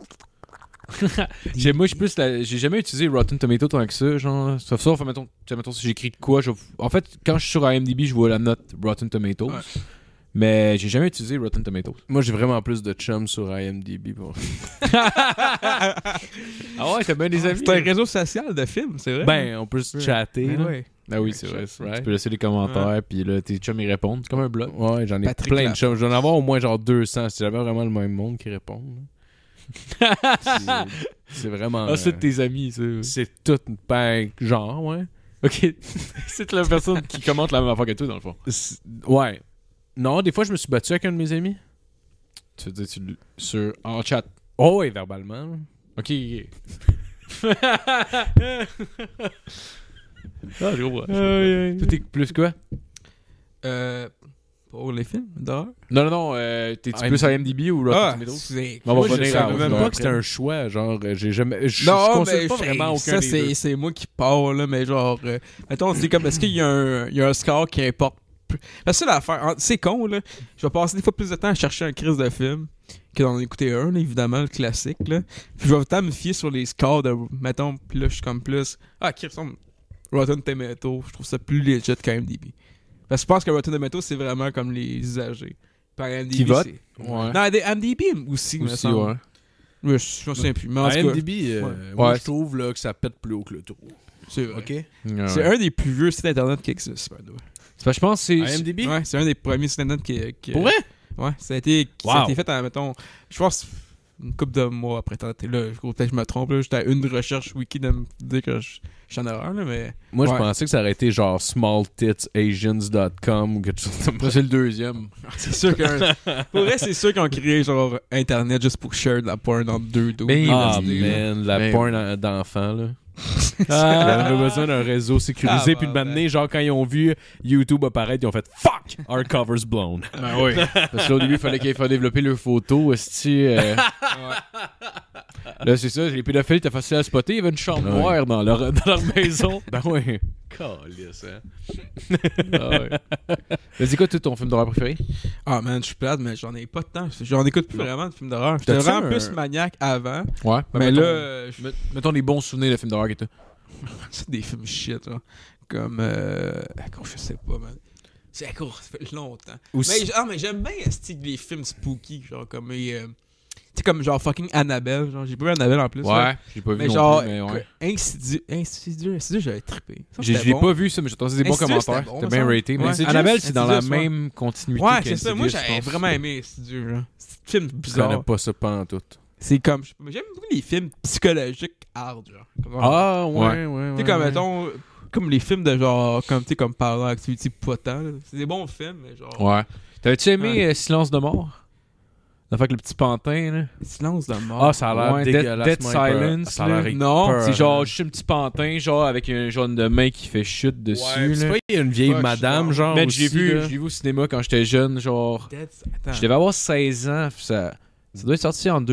Moi, je suis plus j'ai jamais utilisé Rotten Tomato tant que ça, genre. Sauf, mettons, si j'écris de quoi, en fait, quand je suis sur IMDb, je vois la note Rotten Tomatoes. Ouais. Mais j'ai jamais utilisé Rotten Tomatoes. Moi, j'ai vraiment plus de chums sur IMDb. Pour... Ah ouais, t'as bien des amis. C'est un réseau social de films, c'est vrai? Ben, on peut se chatter. Ben là. ouais. Ah oui, c'est vrai. Right. Tu peux laisser des commentaires, puis là, tes chums, ils répondent. C'est comme un blog. Ouais, j'en ai Patrick plein de Lapp. chums. Je vais en avoir au moins genre 200 si j'avais vraiment le même monde qui répond. C'est vraiment... Ah, c'est de tes amis, ça. c'est tout... Ben, genre, ouais. Ok. C'est la personne qui commente la même affaire que toi, dans le fond. Ouais. Non, des fois, je me suis battu avec un de mes amis. Tu veux dire, en chat. Oh, oui, verbalement. là. Ok. Ah, je comprends. Toi, t'es plus quoi? Pour les films d'horreur? Non, t'es-tu plus IMDb ou Rotten Tomatoes? c'est... On va Moi, je revenir savais à- même ouais, pas que c'était un choix. Genre, j'ai jamais... Je Non, consulte mais pas vraiment aucun ça, des deux. c'est moi qui parle, là, mais genre... mettons, c'est comme, est-ce qu'il y a un score qui importe plus? Parce que c'est l'affaire. C'est con, là. Je vais passer des fois plus de temps à chercher un crise de film que d'en écouter un, là, évidemment, le classique, là. Puis je vais autant me fier sur les scores de... Mettons, puis là, je suis comme plus... Ah, qui ressemble... Rotten Tomato, je trouve ça plus legit qu'IMDb. Parce que je pense que Rotten Tomato, c'est vraiment comme les usagers. Par IMDb, Qui votent? c'est- Ouais. Non, des IMDb aussi, me Aussi, semble. ouais. Ouais, je me souviens plus. Mais en tout cas, IMDb, moi, Ouais. je trouve là, que ça pète plus haut que le trou. c'est vrai. OK? C'est un des plus vieux sites internet qui existent, by the way. C'est parce que je pense que c'est... IMDb? Ouais, c'est un des premiers sites internet qui Pour vrai? Ouais, ça a été Wow. fait en, mettons, je pense, une couple de mois après. Là, peut-être que je me trompe, là, j'étais à une recherche wiki de me dire que je suis en erreur, là, mais... Moi, je Ouais. pensais que ça aurait été genre smalltitsasians.com ou quelque chose comme ça. C'est le deuxième. C'est sûr qu'un... Pour vrai, c'est sûr qu'ils ont créé, genre, Internet juste pour share de la porn entre deux dos. Ben, Ah, vas-y. man, la Ben, porn d'enfants, là. Ah. Il avait besoin d'un réseau sécurisé, Ah, puis de ben, m'amener, genre, quand ils ont vu YouTube apparaître, ils ont fait « Fuck! Our cover's blown! Ben oui. Parce que là, au début, il fallait qu'ils fassent développer leurs photos. Là, c'est ça. Les pédophiles étaient faciles à spotter. Il y avait une chambre Ouais. noire dans leur maison. » Ben ouais. Calisse, hein. Ah ouais. Vas-y, quoi, toi, ton film d'horreur préféré? Ah, man, je suis plate, mais j'en ai pas de temps. J'en écoute plus vraiment de films d'horreur. J'étais T'as-tu vraiment un- plus maniaque avant, Ouais. mais mettons, là, mettons des bons souvenirs de films d'horreur que t'as. c'est des films shit, là. Comme, je sais pas, man. C'est court, ça fait longtemps. Aussi- Mais j'aime bien les films spooky, genre comme tu sais, comme genre fucking Annabelle, genre j'ai pas vu Annabelle en plus. là. j'ai pas vu Mais non genre plus, mais ouais. Insidieux, j'avais trippé. Ça, Je c'était l'ai bon. pas vu ça, mais j'ai entendu des bons Insidious, commentaires. c'était bon, C'était bien ça. raté. Mais Ouais. Insidious, Annabelle, c'est dans la Insidious, ouais. même continuité Ouais, c'est ça. Moi, qu'Insidious, j'avais je pense. vraiment aimé Insidieux, là. C'est un film Je bizarre. connais pas ça pantoute. C'est comme, j'aime beaucoup les films psychologiques hard, genre. Comme- Ah, ouais. Tu sais, comme, mettons, comme les films de genre, comme, tu sais, comme Paranormal Activity potent, là. C'est des bons films, mais genre. Ouais. T'avais-tu aimé Ouais. Silence de mort? L'affaire avec le petit pantin, là. Silence de mort. Ah, ça a l'air Ouais, dégueulasse. Dead moi, peur. Silence, Ça a l'air là. Non, peur. C'est genre juste un petit pantin, genre avec un jaune de main qui fait chute dessus. Ouais, c'est là. pas il y a une vieille Ouais, madame, je suis genre. Mais aussi, là. je l'ai vu au cinéma quand j'étais jeune, genre. Attends. Je devais avoir 16 ans. Ça doit être sorti en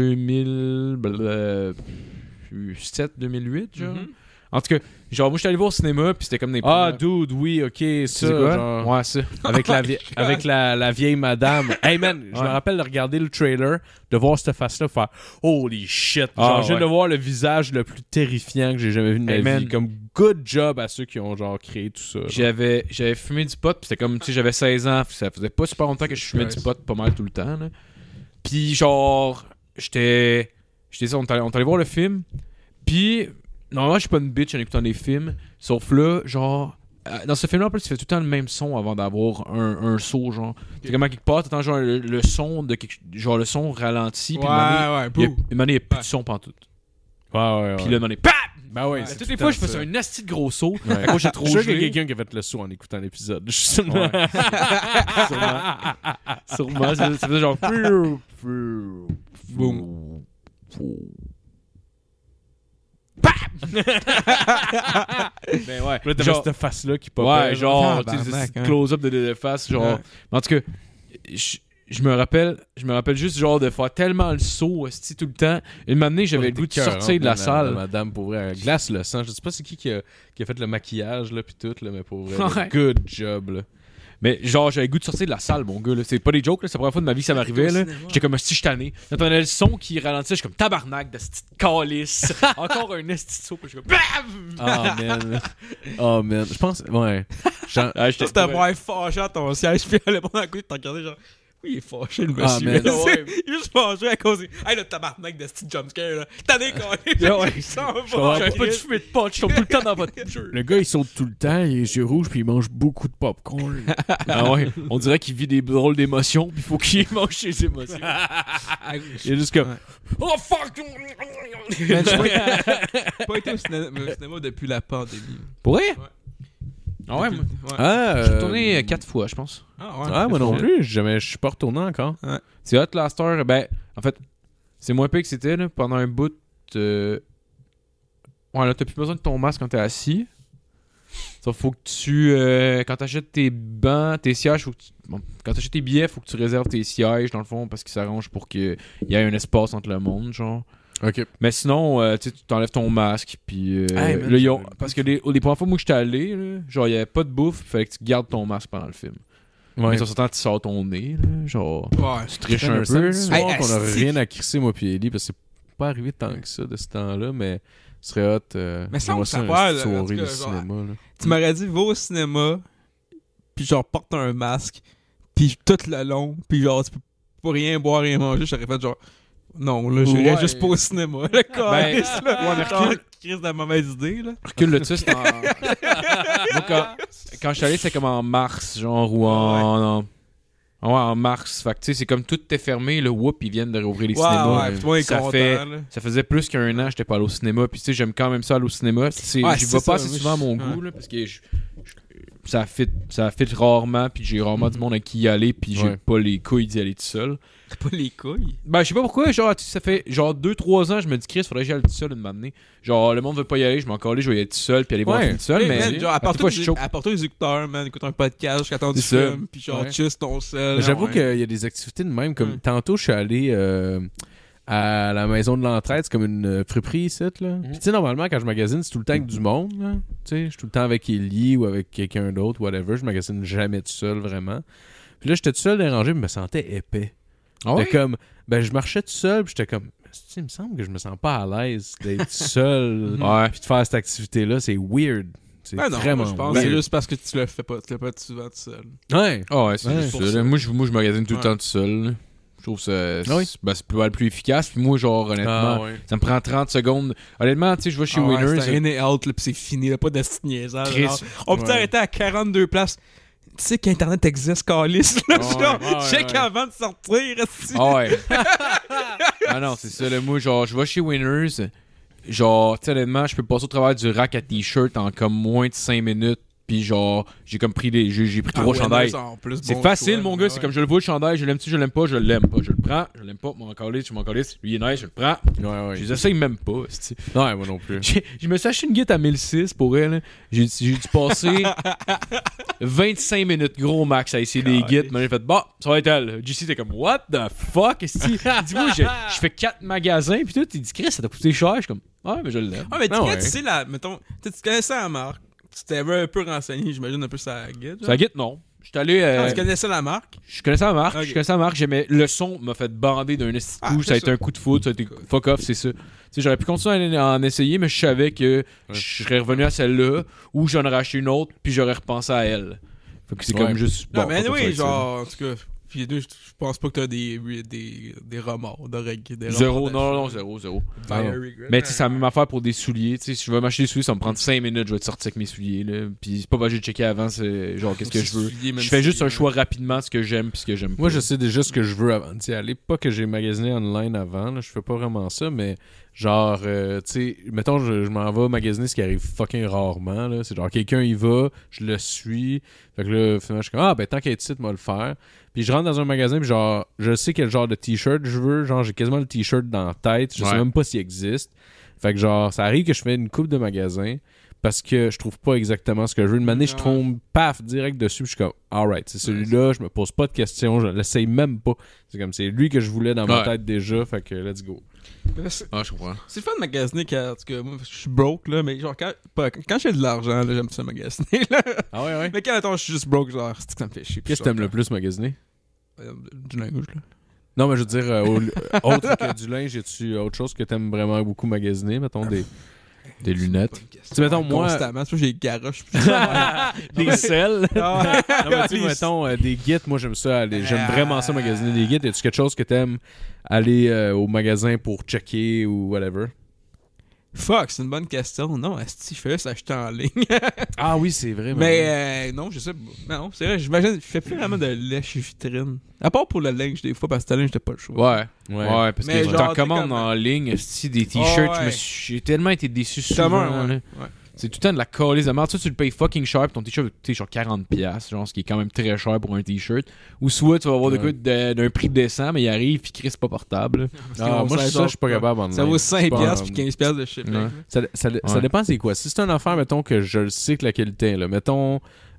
2007, 2008, genre. Mhm. En tout cas, genre, moi, j'étais allé voir au cinéma, puis c'était comme des Ah, premières- dude, oui, ok, ça. C'est quoi? genre, Ouais, ça. Avec, avec la vieille madame. Hey, man, je me Ouais. rappelle de regarder le trailer, de voir cette face-là, faire holy shit. Ah, Genre, je viens ouais. de voir le visage le plus terrifiant que j'ai jamais vu de ma Hey, vie. man. Comme good job à ceux qui ont, genre, créé tout ça. genre. J'avais fumé du pot, puis c'était comme, tu sais, j'avais 16 ans, puis ça faisait pas super longtemps que je fumais Christ. du pot pas mal tout le temps, là. Puis genre, j'étais ça, on est allé voir le film, puis normalement, je suis pas une bitch en écoutant des films, sauf là, genre, dans ce film-là, en plus, tu fais tout le temps le même son avant d'avoir un saut, genre. C'est comme quelque part, t'entends genre le son de genre le son ralenti, puis ouais, il n'y a plus de son pantoute. Ouais. Puis là, il PAM! Ben ouais, Toutes les fois, je faisais un asti de gros saut. Ouais. À cause j'ai trop Je suis sûr qu'il y a gelé. quelqu'un qui a fait le saut en écoutant l'épisode. Justement. Ouais. Sûrement. Ça faisait genre. Boum. Ben ouais. Là, t'avais Genre- cette face-là qui popait. Ouais, genre, tu sais, Tabarnak, c'est hein. close-up de face, genre. Ouais. Mais en tout cas, je me rappelle juste genre de faire tellement le saut, esti, tout le temps. Une année, j'avais le goût de sortir de la salle. Madame, pour vrai, elle glace le sang. Je sais pas c'est qui a fait le maquillage, là, pis tout, là, mais pour vrai, Ouais. good job, là. Mais genre, j'avais le goût de sortir de la salle, mon gars. Là. C'est pas des jokes, là. C'est la première fois de ma vie que ça m'arrivait. Là. J'étais comme si je tannais. J'entendais le son qui ralentissait. Je suis comme tabarnak de cette calice. Encore un esti de saut. Puis je suis comme BAM! Oh, man. Oh, man. Je pense, ouais. Ah, j'étais C'était moi fâché à ton siège, puis elle est pas dans le côté, t'as regardé genre. Oui, il est fâché le Ah, monsieur. man. Il est juste fâché à cause. Hey, le tabarnak de ce jumpscare là. T'as des collés. Ouais. Il s'en va. J'avais pas de cheveux de pot. Je tombe tout le temps dans votre jeu. Le gars, il saute tout le temps, il a les yeux rouges, puis il mange beaucoup de popcorn. Ah ouais. On dirait qu'il vit des drôles d'émotions. Puis il faut qu'il mange ses émotions. Il est juste comme. Oh fuck! Man, j'ai pas été au cinéma depuis la pandémie. Pour vrai? Ouais. Ah ouais, moi. Ah, Je suis retourné 4 fois, je pense. Ah, moi non plus. Je suis pas retourné encore. C'est hot, la Star. Ben, en fait, c'est moins pire que c'était, là. Pendant un bout. Ouais, là, t'as plus besoin de ton masque quand t'es assis. Sauf faut que tu. Quand t'achètes tes bancs, tes sièges, quand t'achètes tes billets, faut que tu réserves tes sièges, dans le fond, parce qu'ils s'arrangent pour qu'il y ait un espace entre le monde, genre. Ok. Mais sinon, tu t'enlèves ton masque, puis Hey, man, là, parce que les premières fois où j'étais allé, là, genre, il y avait pas de bouffe, il fallait que tu gardes ton masque pendant le film. Ouais. Mais de temps en temps, tu sors ton nez, là, genre, Ouais. tu triches Un un peu. samedi là. soir Hey, qu'on a asti. rien à crisser, moi puis Ellie, parce que c'est pas arrivé tant que ça de ce temps-là, mais ce serait hot. Mais ça, on j'aimerais s'en une va, petite là, en soirée tout de cas, genre, cinéma. Là. Tu m'aurais dit, va au cinéma, puis genre, porte un masque, puis tout le long, puis genre, tu peux pas rien boire, rien manger. J'aurais fait genre, non, là, j'irais Ouais. juste pas au cinéma. Le calice, là. ouais, mais Genre, crise de mauvaise idée, là. Recule le dessus, c'est en. Moi, quand je suis allé, c'était comme en mars, genre, ou en mars. Fait que, tu sais, c'est comme tout est fermé, le whoop, ils viennent de rouvrir les cinémas. Ouais, puis toi, il est ça content, fait- là. Ça faisait plus qu'un an, j'étais pas allé au cinéma. Puis, tu sais, j'aime quand même ça aller au cinéma. Ouais, J'y c'est vais pas ça, assez moi, souvent à mon goût, là, parce que ça fit rarement. Puis, j'ai rarement du monde à qui y aller. Puis, j'ai Ouais. pas les couilles d'y aller tout seul. T'as pas les couilles. Ben, je sais pas pourquoi, genre, tu sais, ça fait genre 2-3 ans, je me dis, Chris, faudrait que j'y aille tout seul une matinée. Genre, le monde veut pas y aller, je m'en calais, je vais y aller tout seul, puis aller voir un Ouais. film tout seul, mais. man, genre, à chaque fois, je choque. apporte-toi les écouteurs, man. Écoute un podcast jusqu'à temps du C'est ça. film, puis genre, Ouais. juste ton sel. J'avoue ouais. qu'il y a des activités de même, comme tantôt, je suis allé à la maison de l'entraide, c'est comme une friperie ici, là. Puis tu sais, normalement, quand je magasine, c'est tout le temps avec du monde, là. Tu sais, je suis tout le temps avec Ellie ou avec quelqu'un d'autre, whatever. Je magasine jamais tout seul, vraiment. Puis là, j'étais tout seul dérangé, mais je me sentais épais. Ah ouais? J'étais comme, je marchais tout seul, puis j'étais comme, il me semble que je me sens pas à l'aise d'être seul, Ouais. puis de faire cette activité-là, c'est weird. C'est Ah non, vraiment moi, je pense weird. que c'est juste parce que tu le fais pas souvent tout seul. Ouais. Ah ouais, c'est Ouais, juste pour ça. ça. Là. Moi, je magasine tout le Ouais. temps tout seul. Là. Je trouve que Ah oui? c'est plus efficace. Puis moi, genre, honnêtement, ouais. ça me prend 30 secondes. Honnêtement, tu sais, je vais chez Winners. C'est in et out, là, pis c'est fini, là, pas de ce niaisage. Chris. genre. On peut Ouais. arrêter à 42 places. Tu sais qu'Internet existe, calice, là. Ouais, genre, ouais, je sais ouais. qu'avant de sortir, esti. Ah ouais. Ah non, c'est ça. Là, moi, genre, je vais chez Winners. Genre, tu sais, honnêtement, je peux passer au travers du rack à t-shirt en comme moins de 5 minutes. Puis genre, j'ai comme pris j'ai pris 3 chandails. C'est facile, mon gars. C'est comme je le vois, le chandail, je l'aime-tu, je l'aime pas, je l'aime pas. Je le prends, je l'aime pas. Mon calisse, je m'en calisse. Lui, il est nice, je le prends. Ouais, ouais. Je les essaye même pas. c'ti. Ouais, moi non plus. Je me suis acheté une guitare à 1006 pour elle. J'ai dû passer 25 minutes, gros max, à essayer des guides. Mais j'ai fait, bah, ça va être elle. JC, t'es comme, what the fuck? Dis-moi, je fais 4 magasins. Puis tout, il dit, Chris, ça t'a coûté cher. Je suis comme, ouais, mais je l'aime. Ah, mais Ah ouais. tu sais, là, mettons, tu connaissais la marque. Tu t'avais un peu renseigné, j'imagine, un peu sa guide. Ça guide, non. J'étais allé. Tu connaissais la marque. Je connaissais la marque, Ok. j'aimais le son m'a fait bander d'un esti de coup, Ah, ça a c'est été ça. un coup de foudre, ça a été fuck off, c'est ça. Tu sais, j'aurais pu continuer à en essayer, mais je savais que je serais revenu à celle-là ou j'en aurais acheté une autre puis j'aurais repensé à elle. Fait que c'est Ouais. comme juste Non, mais on peut oui, faire ça. genre, en tout cas, Puis deux, je pense pas que t'as des remords, Zéro, non, zéro. Mais tu sais, c'est la même affaire pour des souliers. Tu sais, si je vais m'acheter des souliers, ça va me prendre 5 minutes, je vais te sortir avec mes souliers. Là. Puis c'est pas parce que j'ai checké avant, c'est genre qu'est-ce que je veux. Je fais juste un choix rapidement, ce que j'aime puis ce que j'aime pas. Moi, je sais déjà ce que je veux avant. Tu sais, à l'époque que j'ai magasiné online avant, là, je fais pas vraiment ça, mais genre, tu sais, mettons, je m'en vais magasiner, ce qui arrive fucking rarement. Là. C'est genre, quelqu'un y va, je le suis. Fait que là, finalement, je suis comme, ben tant qu'à être ici, moi le faire. Puis je rentre dans un magasin, puis genre, je sais quel genre de t-shirt je veux. Genre, j'ai quasiment le t-shirt dans la tête. Je sais même pas s'il existe. Fait que genre, ça arrive que je fais une coupe de magasins parce que je trouve pas exactement ce que je veux. Une année, je tombe, paf, direct dessus, puis je suis comme, alright, c'est celui-là, je me pose pas de questions, je l'essaye même pas. C'est comme, c'est lui que je voulais dans ma tête déjà, fait que let's go. Je comprends. C'est le fun de magasiner car, en tout cas, moi, je suis broke, là, mais genre, quand j'ai de l'argent, là, j'aime ça magasiner, là. Ah ouais? Mais quand, attends, je suis juste broke, genre, c'est que ça me fait chier. Qu'est-ce que t'aimes le plus magasiner? Du linge, là. Non, mais je veux dire, autre que du linge, as-tu autre chose que t'aimes vraiment beaucoup magasiner, mettons, des lunettes? Tu sais, mettons, moi... Constamment, c'est j'ai des garoches. Des selles? Non, mais tu sais, Les- mettons, des guides, moi, j'aime ça, j'aime vraiment ça magasiner des guides. As-tu quelque chose que t'aimes aller au magasin pour checker ou whatever? Fuck, c'est une bonne question. Non, est-ce que je fais ça acheter en ligne? Ah oui, c'est vrai. Mais non, je sais pas. Non, c'est vrai, j'imagine, je fais plus vraiment de lèche vitrine. À part pour le linge, des fois, parce que le linge, j'étais pas le choix. Ouais, parce Mais que genre, t'en t'sais, commandes comme- en ligne, esti, des t-shirts, ouais. j'ai tellement été déçu Comment, souvent. ouais. là. Ouais. C'est tout le temps de la calice de merde. Ça, tu le payes fucking cher, pis ton t-shirt va coûter genre 40$, genre, ce qui est quand même très cher pour un t-shirt. Ou soit tu vas avoir de quoi d'un prix décent, mais il arrive, pis Chris, c'est pas portable. Ah, moi, ça, je suis pas capable en Ça vaut 5$ puis 15$ de shipping. Ouais. là. Ça dépend c'est quoi. Si c'est une affaire, mettons, que je le sais que la qualité est là. Mettons,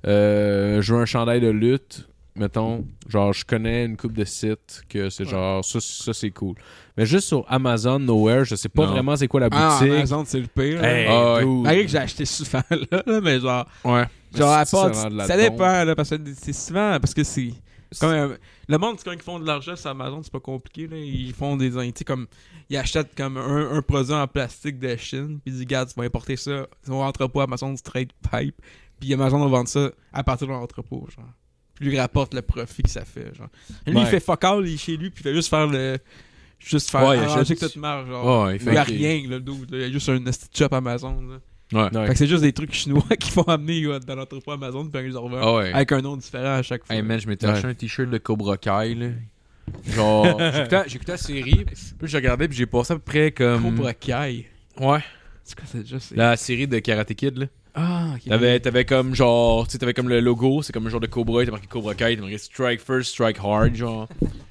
je veux un chandail de lutte. Mettons, genre, je connais une couple de sites que c'est genre, ça c'est cool. Mais juste sur Amazon, Nowhere, je sais pas Non. vraiment c'est quoi la Ah, boutique. Amazon, c'est le pire. là. Hey, Ah ouais. dude. Malgré que j'ai acheté souvent là, mais genre, Ouais. genre à c'est part, vraiment de la ça dompe. dépend là, parce que c'est souvent, parce que c'est comme le monde, quand ils font de l'argent sur Amazon, c'est pas compliqué là, ils font des, tu sais, comme ils achètent comme un produit en plastique de Chine, puis ils disent, regarde, tu vas importer ça, on entrepôt Amazon Straight Pipe, puis Amazon va vendre ça à partir de leur entrepôt, genre. Puis lui rapporte le profit que ça fait, genre. Lui, Ouais. il fait fuck all, il est chez lui, puis il fait juste faire Ouais, il arranger achète- que tout marche, genre. Ouais, Il y a rien, là, le dude, là. Il y a juste un esti shop Amazon, là. Ouais. Ouais. Fait que c'est juste des trucs chinois qui font amener dans l'entrepôt Amazon, puis ils les revendent. Ah ouais. Avec un nom différent à chaque fois. Hey man, je m'étais Ouais. acheté un t-shirt de Cobra Kai, là. Genre, j'écoutais la série, puis j'ai regardé, puis j'ai passé à peu près comme. Cobra Kai. Ouais. C'est quoi, c'est déjà c'est... La série de Karate Kid, là. Ah, ok. T'avais comme genre, tu sais, t'avais comme le logo, c'est comme un genre de Cobra, t'as marqué Cobra Kai, t'as marqué Strike First, Strike Hard, genre.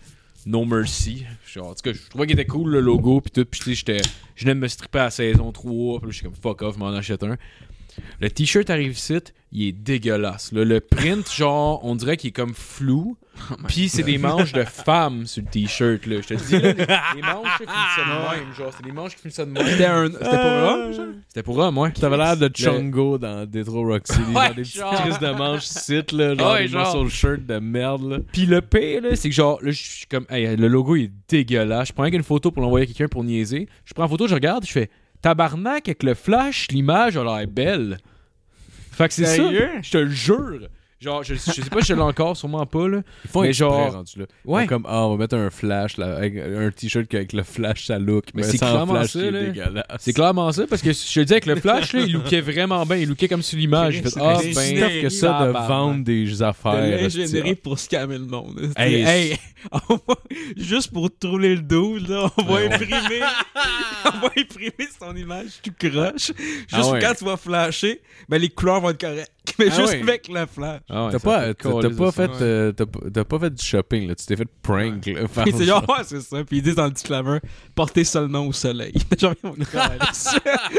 No Mercy. Genre, en tout cas, je trouvais qu'il était cool le logo, pis tout, pis tu sais, je venais de me stripper à la saison 3, pis là, j'étais comme fuck off, je m'en achète un. Le t-shirt arrive ici, il est dégueulasse. Là, le print, genre, on dirait qu'il est comme flou. Pis c'est des manches de femmes sur le t-shirt, là. Je te dis, là, les manches qui finissent ça de même. Genre, c'est des manches qui finissent ça de même. C'était pour eux, genre? C'était pour eux, moi. T'avais l'air de Chungo dans Detroit Rock City. Ouais, genre des petites genre. crises de manches sit là. Genre Ouais, des genre. muscle shirt de merde, là. Pis le pire, là, c'est que genre, là, je suis comme, hey, le logo il est dégueulasse. Je prends une photo pour l'envoyer à quelqu'un pour niaiser. Je prends la photo, je regarde, je fais tabarnak avec le flash, l'image a l'air belle. Fait que c'est ça. Sérieux? Je te le jure. Genre, je sais pas si je l'ai encore, sûrement pas, là. Ils font Mais exprès, genre- rendu là. Ouais. Ils font comme, on va mettre un flash, là, avec un t-shirt avec le flash, ça look. Mais Mais c'est sans clairement flash, ça, c'est là. dégueulasse. C'est clairement ça, parce que je te dis, avec le flash, là, il lookait vraiment bien. Il lookait comme sur l'image. J'ai fait, ah, C'est C'est ben. tough que ça de tabarnak. vendre des De affaires. l'ingénierie pour scammer le monde. Hey, Hey, juste pour trouler le dos, là, on va imprimer son image tout croche. Juste Ah ouais. quand tu vas flasher, ben les couleurs vont être correctes. Mais Ah juste ouais. avec le flash. Ah ouais, T'as ça pas, fait t'as calice pas de fait, ça. t'as pas fait du shopping, là. Tu t'es fait prank, là. Puis c'est genre, ouais, c'est ça. Puis ils disent dans le disclaimer, portez seulement au soleil. Genre, on est calisse.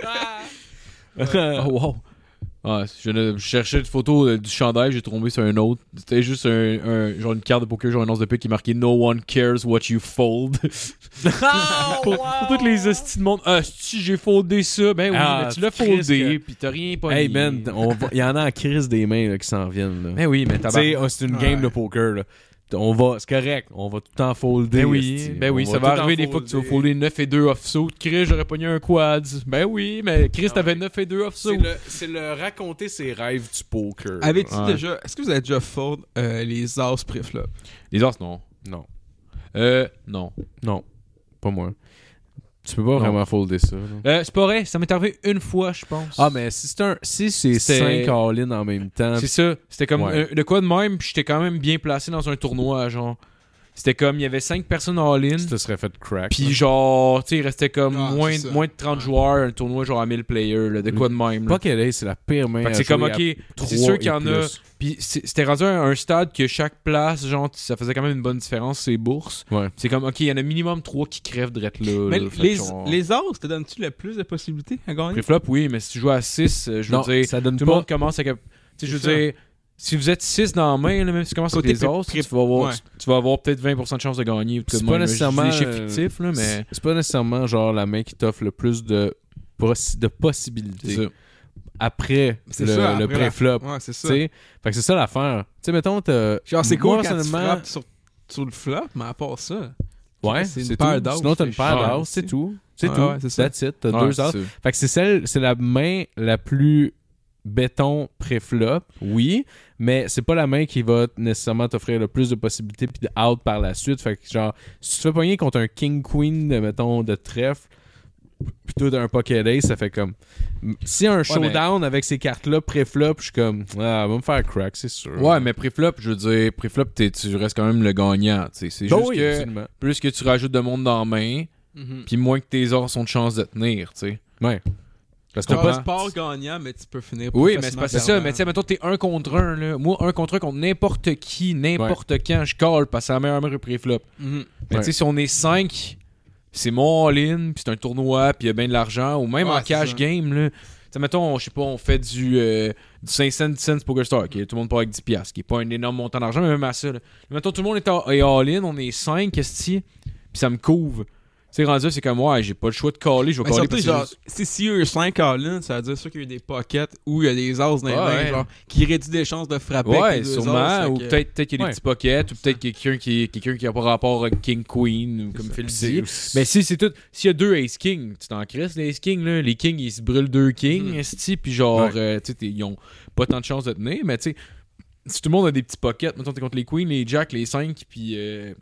Oh wow. Ah, je cherchais une photo du chandail, j'ai tombé sur un autre. C'était juste genre une carte de poker, genre un os de pique qui marquait No one cares what you fold. pour toutes les hosties de monde. Ah, si j'ai foldé ça, ben oui, Ah, mais tu l'as Chris foldé, que- pis t'as rien pas Hey man, il y en a en crise des mains là, qui s'en viennent. Là. Ben oui, mais Tu sais, tabarnak. c'est une Ouais. game de poker. Là. c'est correct, on va tout le temps folder. Ben oui, ça va arriver des fois que tu vas folder 9 et 2 off-saut. Chris, j'aurais pogné un quads. Ben oui, mais Chris, t'avais 9 et 2 off-saut. C'est le raconter ses rêves du poker. Est-ce que vous avez déjà fold les as pré-flop? Les as, non. Non. Non. Pas moi. Tu peux pas vraiment folder ça. C'est pas vrai, ça m'est arrivé une fois, je pense. Ah, mais si c'est 5 all-in en même temps. C'est ça. C'était comme de quoi de même, puis j'étais quand même bien placé dans un tournoi, genre. C'était comme, il y avait 5 personnes all-in. Tu te serais fait crack. Puis genre, tu sais, il restait comme moins de 30 Ouais. joueurs, un tournoi genre à 1000 players, là, de quoi de même. Là. Pocket Ace, c'est la pire main. Fait que c'est comme, ok, c'est sûr qu'il y en a. Puis c'était rendu à un stade que chaque place, genre, ça faisait quand même une bonne différence, ces bourses. Ouais. C'est comme, ok, il y en a minimum 3 qui crèvent d'être là. Mais là. Fait les que genre- as, te donnes-tu le plus de possibilités à gagner? Pré-flop, oui, mais si tu joues à 6, je veux Non, dire, ça donne tout pas. le monde commence à. Tu sais, je veux C'est dire, si vous êtes 6 dans la main, là, même si tu commences avec Côté des as, tu vas avoir, ouais. tu vas avoir peut-être 20% de chance de gagner. Ou tout C'est de pas même, là. nécessairement, Je dis des chiffres fictifs, là, mais. C'est pas nécessairement genre la main qui t'offre le plus de C'est possibilités ça. après C'est le ça, après pré-flop. Ouais, c'est ça. T'sais. Fait que c'est ça l'affaire. Tu sais, mettons, Genre, c'est moi, cool quand tu personnellement- frappes sur le flop, mais à part ça. Ouais, c'est une c'est paire tout. d'as, Sinon, t'as une c'est paire cher d'as, c'est aussi. tout. C'est Ouais, tout. ouais, c'est ça. That's it. T'as Ouais, 2 as. c'est ça. Fait que c'est la main la plus béton pré-flop, oui, mais c'est pas la main qui va nécessairement t'offrir le plus de possibilités puis de out par la suite. Fait que genre, si tu te fais pogner contre un King Queen, mettons, de trèfle, plutôt d'un Pocket Ace, ça fait comme... Si un showdown avec ces cartes-là pré-flop, je suis comme, va me faire crack, c'est sûr. Ouais, mais pré-flop, je veux dire, pré-flop, tu restes quand même le gagnant. Tu sais. C'est Oh juste oui, que absolument. plus que tu rajoutes de monde dans la main, puis moins que tes ors sont de chance de tenir, tu sais. Ouais. Parce qu'on qu'on peut- passe... Tu pars gagnant, mais tu peux finir plus Oui, mais c'est facilement pas c'est ça. perdant. Mais tu sais, mettons, t'es 1 contre 1, là. Moi, 1 contre 1 contre n'importe qui, n'importe quand, je call parce que c'est la meilleure main pré-flop. Mhm. Mais Ouais. tu sais, si on est 5, c'est mon all-in, puis c'est un tournoi, puis il y a bien de l'argent, ou même Ouais, en c'est cash ça. game, là. Tu sais, mettons, je sais pas, on fait du 5 cents Poker Star, tout le monde part avec 10$, piastres, qui est pas un énorme montant d'argent, mais même à ça, là. Mettons, tout le monde est all-in, on est 5, esti, puis ça me couvre. Tu sais, rendu là, c'est comme, ouais, j'ai pas le choix de caller, je vais Mais caller surtout, parce que genre, s'il y a eu 5 all-in, ça veut dire sûr qu'il y a eu des pockets où il y a des as dans les mains, Ouais. genre, qui réduit des chances de frapper ouais, avec les deux sûrement, as, ou fait que- peut-être qu'il y a des Ouais. petits pockets, ou peut-être quelqu'un qui a pas rapport avec King Queen, ou comme Phil dit. C'est- Mais si c'est tout, s'il y a 2 Ace King, tu t'en crisses les Ace King, là, les Kings ils se brûlent 2 Kings, esti, puis genre, tu sais, ils ont pas tant de chances de tenir, mais tu sais, si tout le monde a des petits pockets, mettons t'es contre les Queens, les Jacks, les 5, puis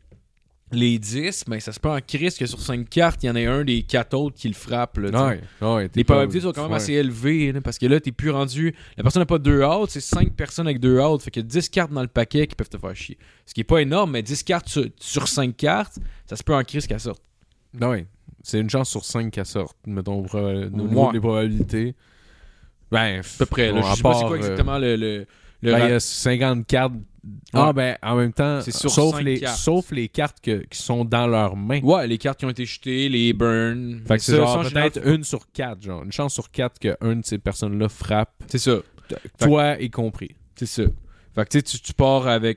les 10, ben ça se peut en crise que sur 5 cartes, il y en a un des 4 autres qui le frappe, là, tu sais. Ouais, Les probabilités sont quand même assez élevées, là, parce que là, t'es plus rendu. La personne n'a pas 2 outs, c'est 5 personnes avec 2 outs. Fait qu'il y a 10 cartes dans le paquet qui peuvent te faire chier. Ce qui est pas énorme, mais 10 cartes sur 5 cartes, ça se peut en crise qu'elle sorte. Ouais. C'est une chance sur 5 qu'elle sorte, mettons, au Ouais. niveau des probabilités. Ben, À peu près. Là, bon, je sais pas c'est quoi exactement le il y a 50 cartes. Ah, ben, en même temps, C'est sur sauf 5 les, cartes. sauf les cartes qui sont dans leurs mains. Ouais, les cartes qui ont été jetées, les burns. Fait que c'est Ça, genre en général, peut-être une sur 4, genre. Une chance sur 4 qu'une de ces personnes-là frappe, C'est ça. toi y compris. C'est ça. Fait que tu sais, tu pars avec.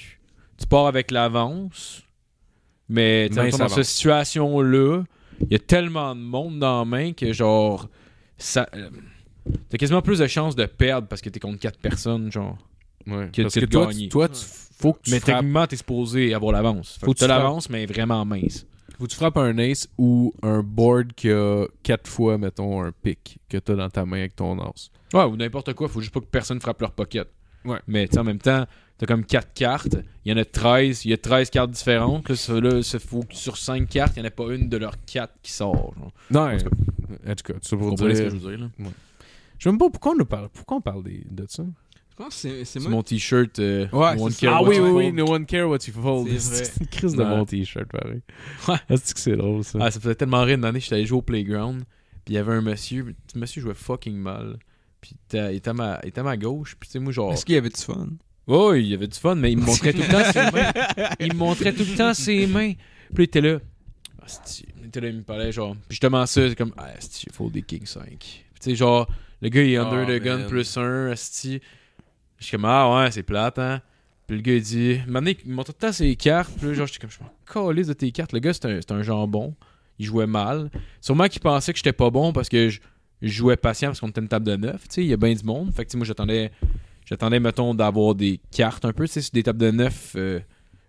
Tu pars avec l'avance. Mais tu sais, Mince dans cette avance. situation-là, il y a tellement de monde dans la main que genre. Ça. T'as quasiment plus de chances de perdre parce que t'es contre 4 personnes, genre. Ouais. Que Parce tu que te toi, gagnes. faut que tu Mais frappes. techniquement, t'es supposé avoir l'avance. Faut Faut que que t'as tu frappes. l'avance, mais vraiment mince. Faut que tu frappes un ace ou un board qui a 4 fois, mettons, un pic que t'as dans ta main avec ton as. Ouais, ou n'importe quoi. Faut juste pas que personne frappe leur pocket. Ouais. Mais tu sais, en même temps, t'as comme 4 cartes. Il y en a 13. Il y a 13 cartes différentes. Là, ça faut que sur 5 cartes, il n'y en a pas une de leurs 4 qui sort. Genre. Non, En tout en tout cas, c'est Vous pour comprenez ce que dire... je veux dire, là? Je sais même pas pourquoi on parle de ça. Je pense que c'est C'est moi. mon t-shirt. Ouais, No One c'est Care Ah What oui, You oui, oui, Fold. no one care what you fold. C'est vrai. C'est une crise de Ouais. mon t-shirt, pareil. Ouais. Est-ce que c'est drôle, ça? Ah, ça faisait tellement rire une année, j'étais allé jouer au playground. Puis il y avait un monsieur. Le monsieur jouait fucking mal. Puis il était à ma gauche. Puis tu sais, moi, genre. Est-ce qu'il y avait du fun? Oh, il y avait du fun, mais il me montrait tout le temps ses mains. Il me montrait tout le temps ses mains. Puis il était là. Asti. Il était là, il me parlait genre. Puis justement, ça, c'est comme. Ah, asti, il faut des King 5. Puis tu sais, genre, le gars, il est under Oh, the gun man. plus 1. Asti. Je suis comme, ah ouais, c'est plate, hein. Puis le gars, il dit. Maintenant, il me montre tout le temps ses cartes. Puis là, genre, j'étais comme, je m'en calisse de tes cartes. Le gars, c'est un jambon. Il jouait mal. Sûrement qu'il pensait que j'étais pas bon parce que je jouais patient parce qu'on était une table de 9. Tu sais, il y a bien du monde. Fait que, tu sais, moi, j'attendais, mettons, d'avoir des cartes un peu. Tu sais, sur des tables de 9,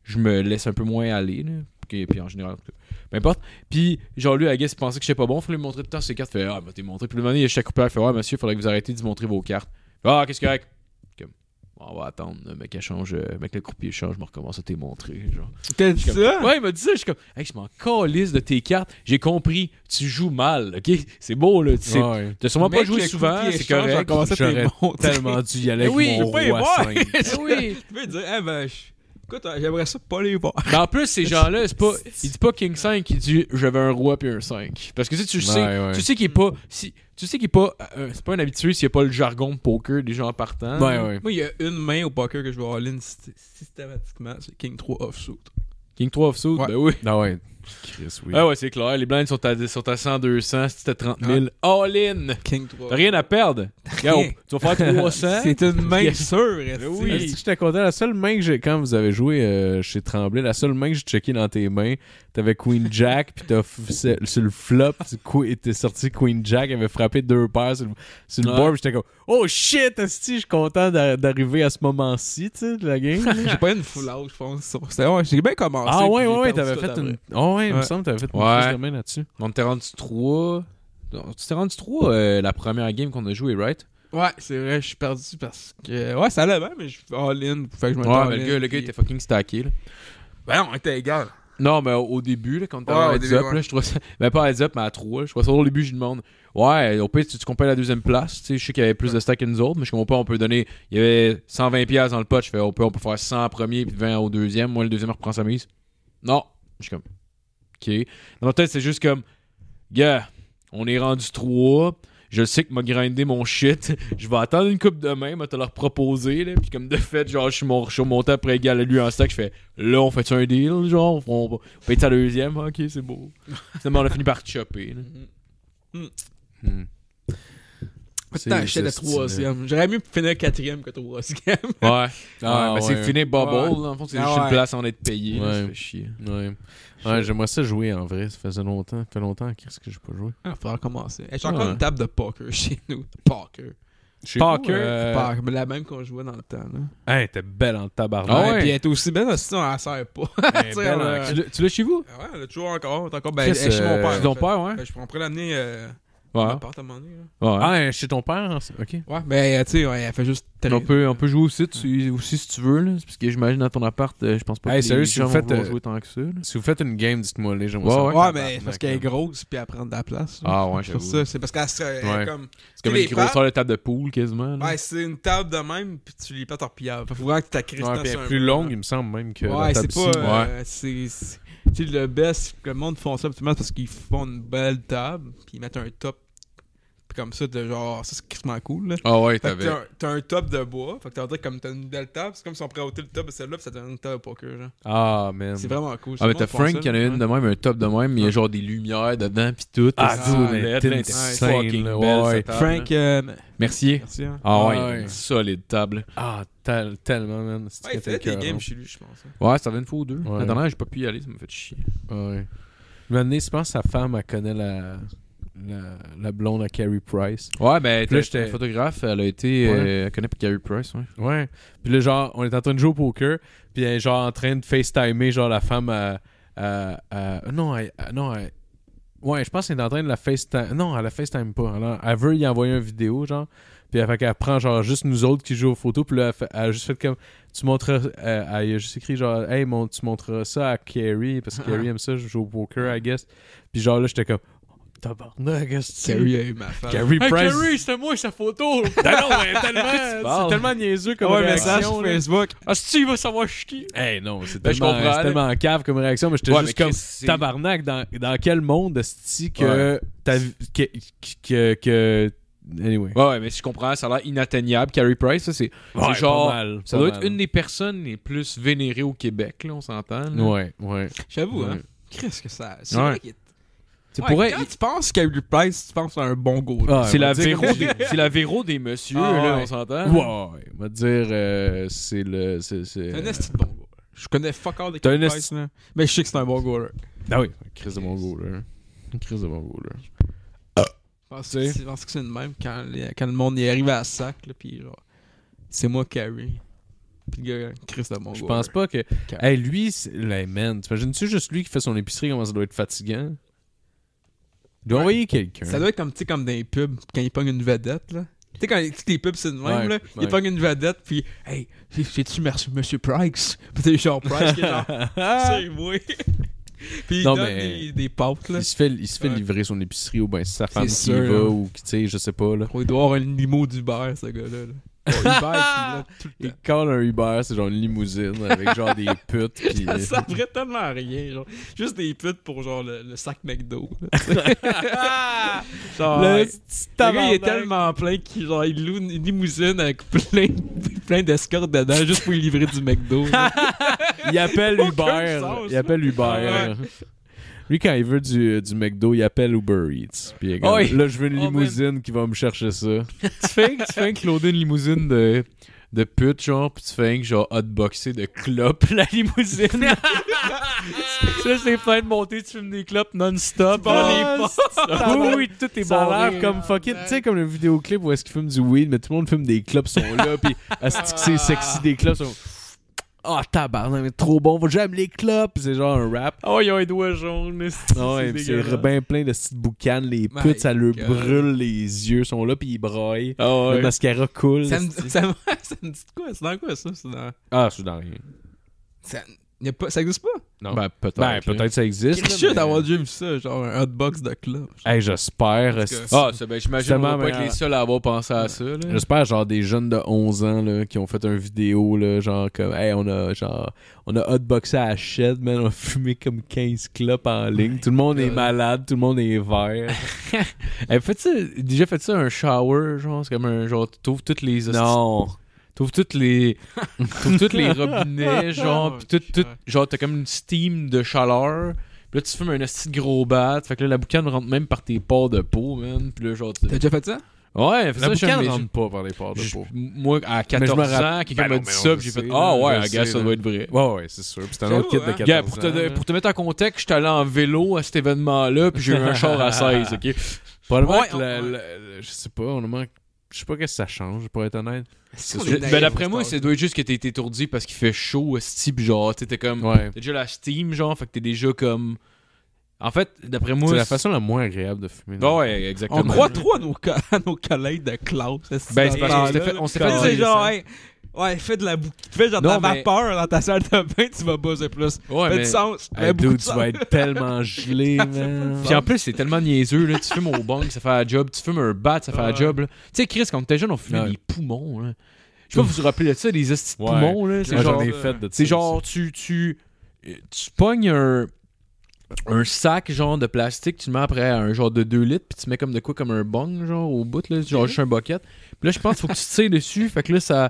je me laisse un peu moins aller, là. Puis en général, en tout cas, peu importe. Puis genre lui, I guess, il pensait que j'étais pas bon, il fallait lui montrer tout le temps ses cartes. Il fait ah, bah t'es montré. Puis le moment donné, il y a chaque coupeur, il fait ouais, monsieur, il faudrait que vous arrêtiez de montrer vos cartes. Il fait, ah, qu'est-ce que c'est? Comme, on va attendre, le mec, elle change, mec, le croupier change, je me recommence à t'es montré. Genre. T'as dit ça? Ouais, il m'a dit ça, je suis comme, hey, je m'en calisse de tes cartes. J'ai compris, tu joues mal, ok? C'est beau, là, tu sais. Ouais. T'as sûrement pas Mec, joué le souvent, croupier c'est change, correct. commence à te J'aurais montrer. tellement dû y aller avec Oui, mon je peux y roi voir. 5. Oui. Tu peux dire, écoute, j'aimerais ça pas les voir. Mais en plus, ces gens-là, c'est pas. Il dit pas King 5, il dit j'avais un roi puis un 5. Parce que tu sais, Ouais. tu sais qu'il est pas. Tu sais qu'il est pas. C'est pas un habitué s'il y a pas le jargon de poker des gens partant. Ouais. Moi, il y a une main au poker que je vais all-in systématiquement, c'est King 3 offsuit. King 3 offsuit, Ouais. ben oui. Ah ouais. Chris, oui. Ah ouais, c'est clair. Les blinds sont à 100, 200. Si c'était 30 000, all-in. King 3. T'as rien à perdre. Regarde, tu vas faire 300. C'est une main Yeah. sûre, Oui. Est-ce que j'étais content? La seule main que j'ai, quand vous avez joué chez Tremblay, la seule main que j'ai checké dans tes mains, t'avais Queen Jack, puis sur le flop, t'es sorti Queen Jack, avait frappé 2 paires sur le Ouais. board, puis j'étais comme, oh shit, esti, je suis content d'arriver à ce moment-ci, tu sais, de la game. J'ai pas eu une full out, je pense. J'ai bien commencé. Ah ouais, puis j'ai perdu t'avais tout fait après. une. Oh ouais, il me Ouais. semble que t'avais fait une Ouais. prise de main là-dessus. On t'est rendu 3. Tu t'es rendu 3 la première game qu'on a joué, right? Ouais, c'est vrai, je suis perdu parce que. Ouais, ça allait bien, mais je suis all-in. Fait que je me Ouais, mais le gars était fucking stacké, là. Ben non, on était égal. Non, mais au début, là, quand t'es Ouais, à au heads début, up, ouais. là, je trouvais ça. Ben, pas à heads up, mais à 3. Je trouvais ça au début, je lui demande. Ouais, au pire, tu compares la deuxième place. Tu sais, je sais qu'il y avait plus de stacks que nous autres, mais je comprends pas, on peut donner. Il y avait 120$ dans le pot. Je fais, on peut faire 100 en premier puis 20 au deuxième. Moi, le deuxième, reprend sa mise. Non. Je suis comme. Ok. Dans ma tête, c'est juste comme. Gars, on est rendu 3. Je sais que m'a grindé mon shit. Je vais attendre une coupe de main, m'a te leur proposer. Là. Puis comme de fait, genre, je suis monté après égal à lui en stack. Je fais, là, on fait un deal, genre, on paye sa deuxième. Ok, c'est beau. Finalement, on a fini par chopper. Là. Putain, j'étais le troisième. J'aurais mieux finir quatrième que troisième. Ouais. Ah, mais c'est ouais. fini bubble. Ouais. Dans le fond, c'est Ah, juste une ouais. place en être payé. Là, Ouais. ça fait chier. Ouais, j'aimerais ça jouer en vrai, ça faisait longtemps. Ça fait longtemps qu'est-ce que j'ai pas joué. Ah, faudra recommencer. J'ai encore Ouais. une table de poker chez nous. Poker. Chez Poker, vous, Poker, mais la même qu'on jouait dans le temps. Là. Hey, t'es belle en Ah tabarnak. ouais? Puis elle est aussi belle aussi, on la sert pas. Elle est Tu sais, belle on en a- Tu l'as chez vous? Ah ouais, elle a toujours encore. Ben, Chris, elle est chez mon père. C'est ton en fait. père, ouais? Ben, je pourrais l'amener Ouais. à l'appart à un moment donné. Là. Ouais. Ah, chez ton père? Ok. Ouais, mais tu sais, ouais, elle fait juste On peut jouer aussi si tu veux, là. Parce que j'imagine dans ton appart, je pense pas Hey, que sérieux, les si gens vous vont faites, vouloir jouer tant que ça. Là. Si vous faites une game, dites-moi les j'aimerais Ouais, ça. ouais. Ouais, mais parce qu'elle est grosse puis elle prend de la place. là. Ah ouais, C'est pour j'avoue. ça. C'est parce qu'elle serait Ouais. comme. C'est comme Tu sais, une les grosseur pattes- de table de poule, quasiment. là. Ouais, c'est une table de même puis tu lui pètes torpillable. Faut vraiment que ta crise Ouais, puis elle est plus longue, il me semble même que Ouais, la c'est table pas. ci. Tu sais, le best, le monde font ça optimalement parce qu'ils font une belle table puis ils mettent un top. Puis comme ça, de genre, ça c'est quasiment cool. Là. Ah ouais, Fait que t'avais. t'as un top de bois. Fait que t'as dire comme t'as une belle table. C'est comme si on pourrait ôter le top de celle-là puis ça donne une table de poker. Genre. Ah, man. C'est vraiment cool. Ah, mais Tout le t'as monde font Frank ça, qui en a une de ouais. même, un top de même, mais il y a genre des lumières dedans pis tout. Ah, C'est dude, lettre, t'es là, une t'es scène, fucking là, belle, ouais. cette table, Frank, là. Mercier. Merci. Merci. Hein. Ah ouais, Ah ouais. une solide table. Ah, tellement, man. C'est Ouais, il que fait t'es des games écœurant. chez lui, je pense. hein. Ouais, ça va une fois ou deux. Ouais. La dernière, j'ai pas pu y aller, ça m'a fait chier. Ouais. Maintenant, je pense que sa femme, elle connaît la blonde à Carey Price. Ouais, ben, Puis là, j'étais j'étais- photographe, elle a été. Ouais. Elle connaît pas Carey Price, ouais. Ouais. Puis là, genre, on est en train de jouer au poker, puis elle est genre en train de FaceTimer, genre, la femme ouais, je pense qu'elle est en train de la FaceTime. Non, elle la FaceTime pas. Alors, elle veut y envoyer une vidéo, genre. Puis elle fait qu'elle prend, genre, juste nous autres qui jouent aux photos, puis là, elle a juste fait comme. Tu montreras. Elle a juste écrit, genre, hey, tu montreras ça à Carey, parce que Carey aime ça, je joue au poker, I guess. Puis genre, là, j'étais comme. Tabarnak, qu'est-ce que Carey a eu ma femme. Carey Price. c'était moi sa photo! Non, mais c'est parles? tellement niaiseux comme Ouais, réaction. message sur là. Facebook. Ah, si, il va savoir je suis qui! Hey, non, c'est Ben, je tellement, comprends, c'est là. tellement cave comme réaction, mais j'étais Ouais, juste mais comme Chris, c'est- tabarnak, dans quel monde est-ce que t'as que anyway. Ouais, mais si je comprends, ça a l'air inatteignable. Carey Price, ça, c'est Ouais, genre. pas mal, Ça pas doit mal. être une des personnes les plus vénérées au Québec, là, on s'entend. là. Ouais. J'avoue, hein. Ouais. Qu'est-ce que ça. C'est Ouais. vrai qu'il est. C'est Ouais, pour elle- quand tu penses Carey Price, tu penses à un bon go. Ah, c'est on va la dire Véro que- des, c'est la Véro des messieurs, Ah, là, ouais. on s'entend. Ouais, on va dire c'est le C'est un esti de bon go. Je connais fuck all des T'as un Carey esti- Price, là. Mais je sais que c'est un bon go, là. Ah oui, crise de mon goal là. Crise de mon goal là. Je pense que c'est le même quand le monde y arrive à sac, là, pis genre. C'est moi Carey. Puis le gars, Chris de mon Je gars. pense pas que. Car- Hey, lui, man, t'imagines-tu juste lui qui fait son épicerie, comment ça doit être fatigant? Il doit Ouais. envoyer quelqu'un. Ça doit être comme, tu sais, comme dans les pubs, quand ils pognent une vedette, là. Tu sais, quand les pubs, c'est de même, Ouais, là. ouais. Ils pognent une vedette, puis, hey, c'est-tu Monsieur Price? Puis c'est genre Price qui est genre, c'est moi. Puis il Non, donne mais- des pâtes, là. Il se fait Ouais. livrer son épicerie ou ben c'est sa femme qui sûr, y va là. ou qui, tu sais, je sais pas, là. Il doit avoir un limo d'Uber, ce gars-là. Là. Uber, puis là, tout le Il temps. colle un Uber, c'est genre une limousine avec genre des putes pis... Ça servait tellement à rien, genre. Juste des putes pour genre le sac McDo. Là, genre, Le ouais. petit Le gars, il est tabarnak. tellement plein qu'il genre, il loue une limousine avec plein d'escortes dedans juste pour lui livrer du McDo. là. Il appelle Aucun Uber. sens, Il appelle Uber. Ouais. Lui, quand il veut du McDo, il appelle Uber Eats. Puis il est comme, Oh, oui. là, je veux une Oh, limousine qui va me chercher ça. tu fais cloder une limousine de pute, genre, pis tu fais genre hotboxer de clopes la limousine. Tu laisses les fenêtres monter, tu fumes des clopes non-stop. Oui, oui, tout est Ça a barré. l'air Comme fucking, tu sais, comme le vidéoclip où est-ce qu'ils fument du weed, mais tout le monde fume des clopes, sont là, puis est-ce que c'est sexy des clopes, sont... Ah, tabarnak, mais trop bon, j'aime les clopes, c'est genre un rap. Oh, ils ont un doigt jaune. Ah ouais, pis c'est bien plein de petites boucanes, les My putes, ça leur God. brûle les yeux, sont là, puis ils braillent. Ah Le ouais. mascara coule. ça me dit quoi? C'est dans quoi ça? C'est dans... Ah, c'est dans rien. Ça existe pas? Non. Ben, peut-être. Ben, là. peut-être ça existe. Je là, suis mais- d'avoir déjà vu ça, genre un hotbox de club. Hey, j'espère. Parce que- Ah, ça, ben, j'imagine qu'on Justement, va pas mais, être les seuls à avoir pensé à ça. Là. J'espère genre des jeunes de 11 ans là, qui ont fait une vidéo là, genre comme hey, on a hotboxé à la shed, man, on a fumé comme 15 clopes en ligne. Tout le monde est God. malade, tout le monde est vert. Déjà fait ça un shower, genre, c'est comme un genre, t'ouvres toutes les. Non. T'ouvres toutes les. T'ouvres toutes les robinets, genre, pis tout, genre, t'as comme une steam de chaleur. Pis là, tu fumes un esti de gros bat. Fait que là, la boucane rentre même par tes pores de peau, man. Pis là, genre. T'as déjà fait ça? Ouais, fait La ça, boucane j'aime rentre pas par les ports de peau. Moi, à Mais je me 14 ans, rappelle- quelqu'un Ben m'a non, dit mais ça, on pis j'ai le fait sait, ah là, ouais, je le gars, sais, ça là. doit être vrai. Ouais, c'est sûr. Puis c'est un autre J'avoue, kid de hein. 14 Gars, ans. pour te mettre en contexte, j'étais allé en vélo à cet événement-là, puis j'ai eu un char à 16, ok? Probablement Ouais, que je sais pas, je sais pas qu'est-ce que ça change, pour être honnête. C'est Ben d'après moi, ça doit être juste que t'es étourdi parce qu'il fait chaud, esti, pis genre, t'es comme. Ouais. T'as déjà la steam, genre, fait que t'es déjà comme. En fait, d'après moi. C'est la façon la moins agréable de fumer. Ah ouais, exactement. On croit trop à nos collègues de classe. Ben, c'est parce qu'on s'est fait Tu sais, dire genre, ça. hey, ouais, fais de la fais genre de Non, la mais- vapeur dans ta salle de bain, tu vas buzzer plus. Ouais, Fait mais. du sens. Hey, Fait beaucoup dude, de tu sens. vas être tellement gelé, man. Puis en plus, c'est tellement niaiseux, là. Tu fumes au bong, ça fait la job. Tu fumes un bat, ça fait la Ouais. job, là. Tu sais, Chris, quand t'étais jeune, on fumait Ouais. des poumons, là. Je sais pas si vous vous rappelez de ça, des estis de Ouais. poumons, là. C'est Moi, genre. j'en ai fait de C'est ça genre, aussi. tu pognes un sac, genre, de plastique, tu le mets après à un genre de 2 litres, puis tu mets comme de quoi, comme un bong, genre, au bout, là, genre juste un bucket. Puis là, je pense qu'il faut que tu tires dessus, fait que là, ça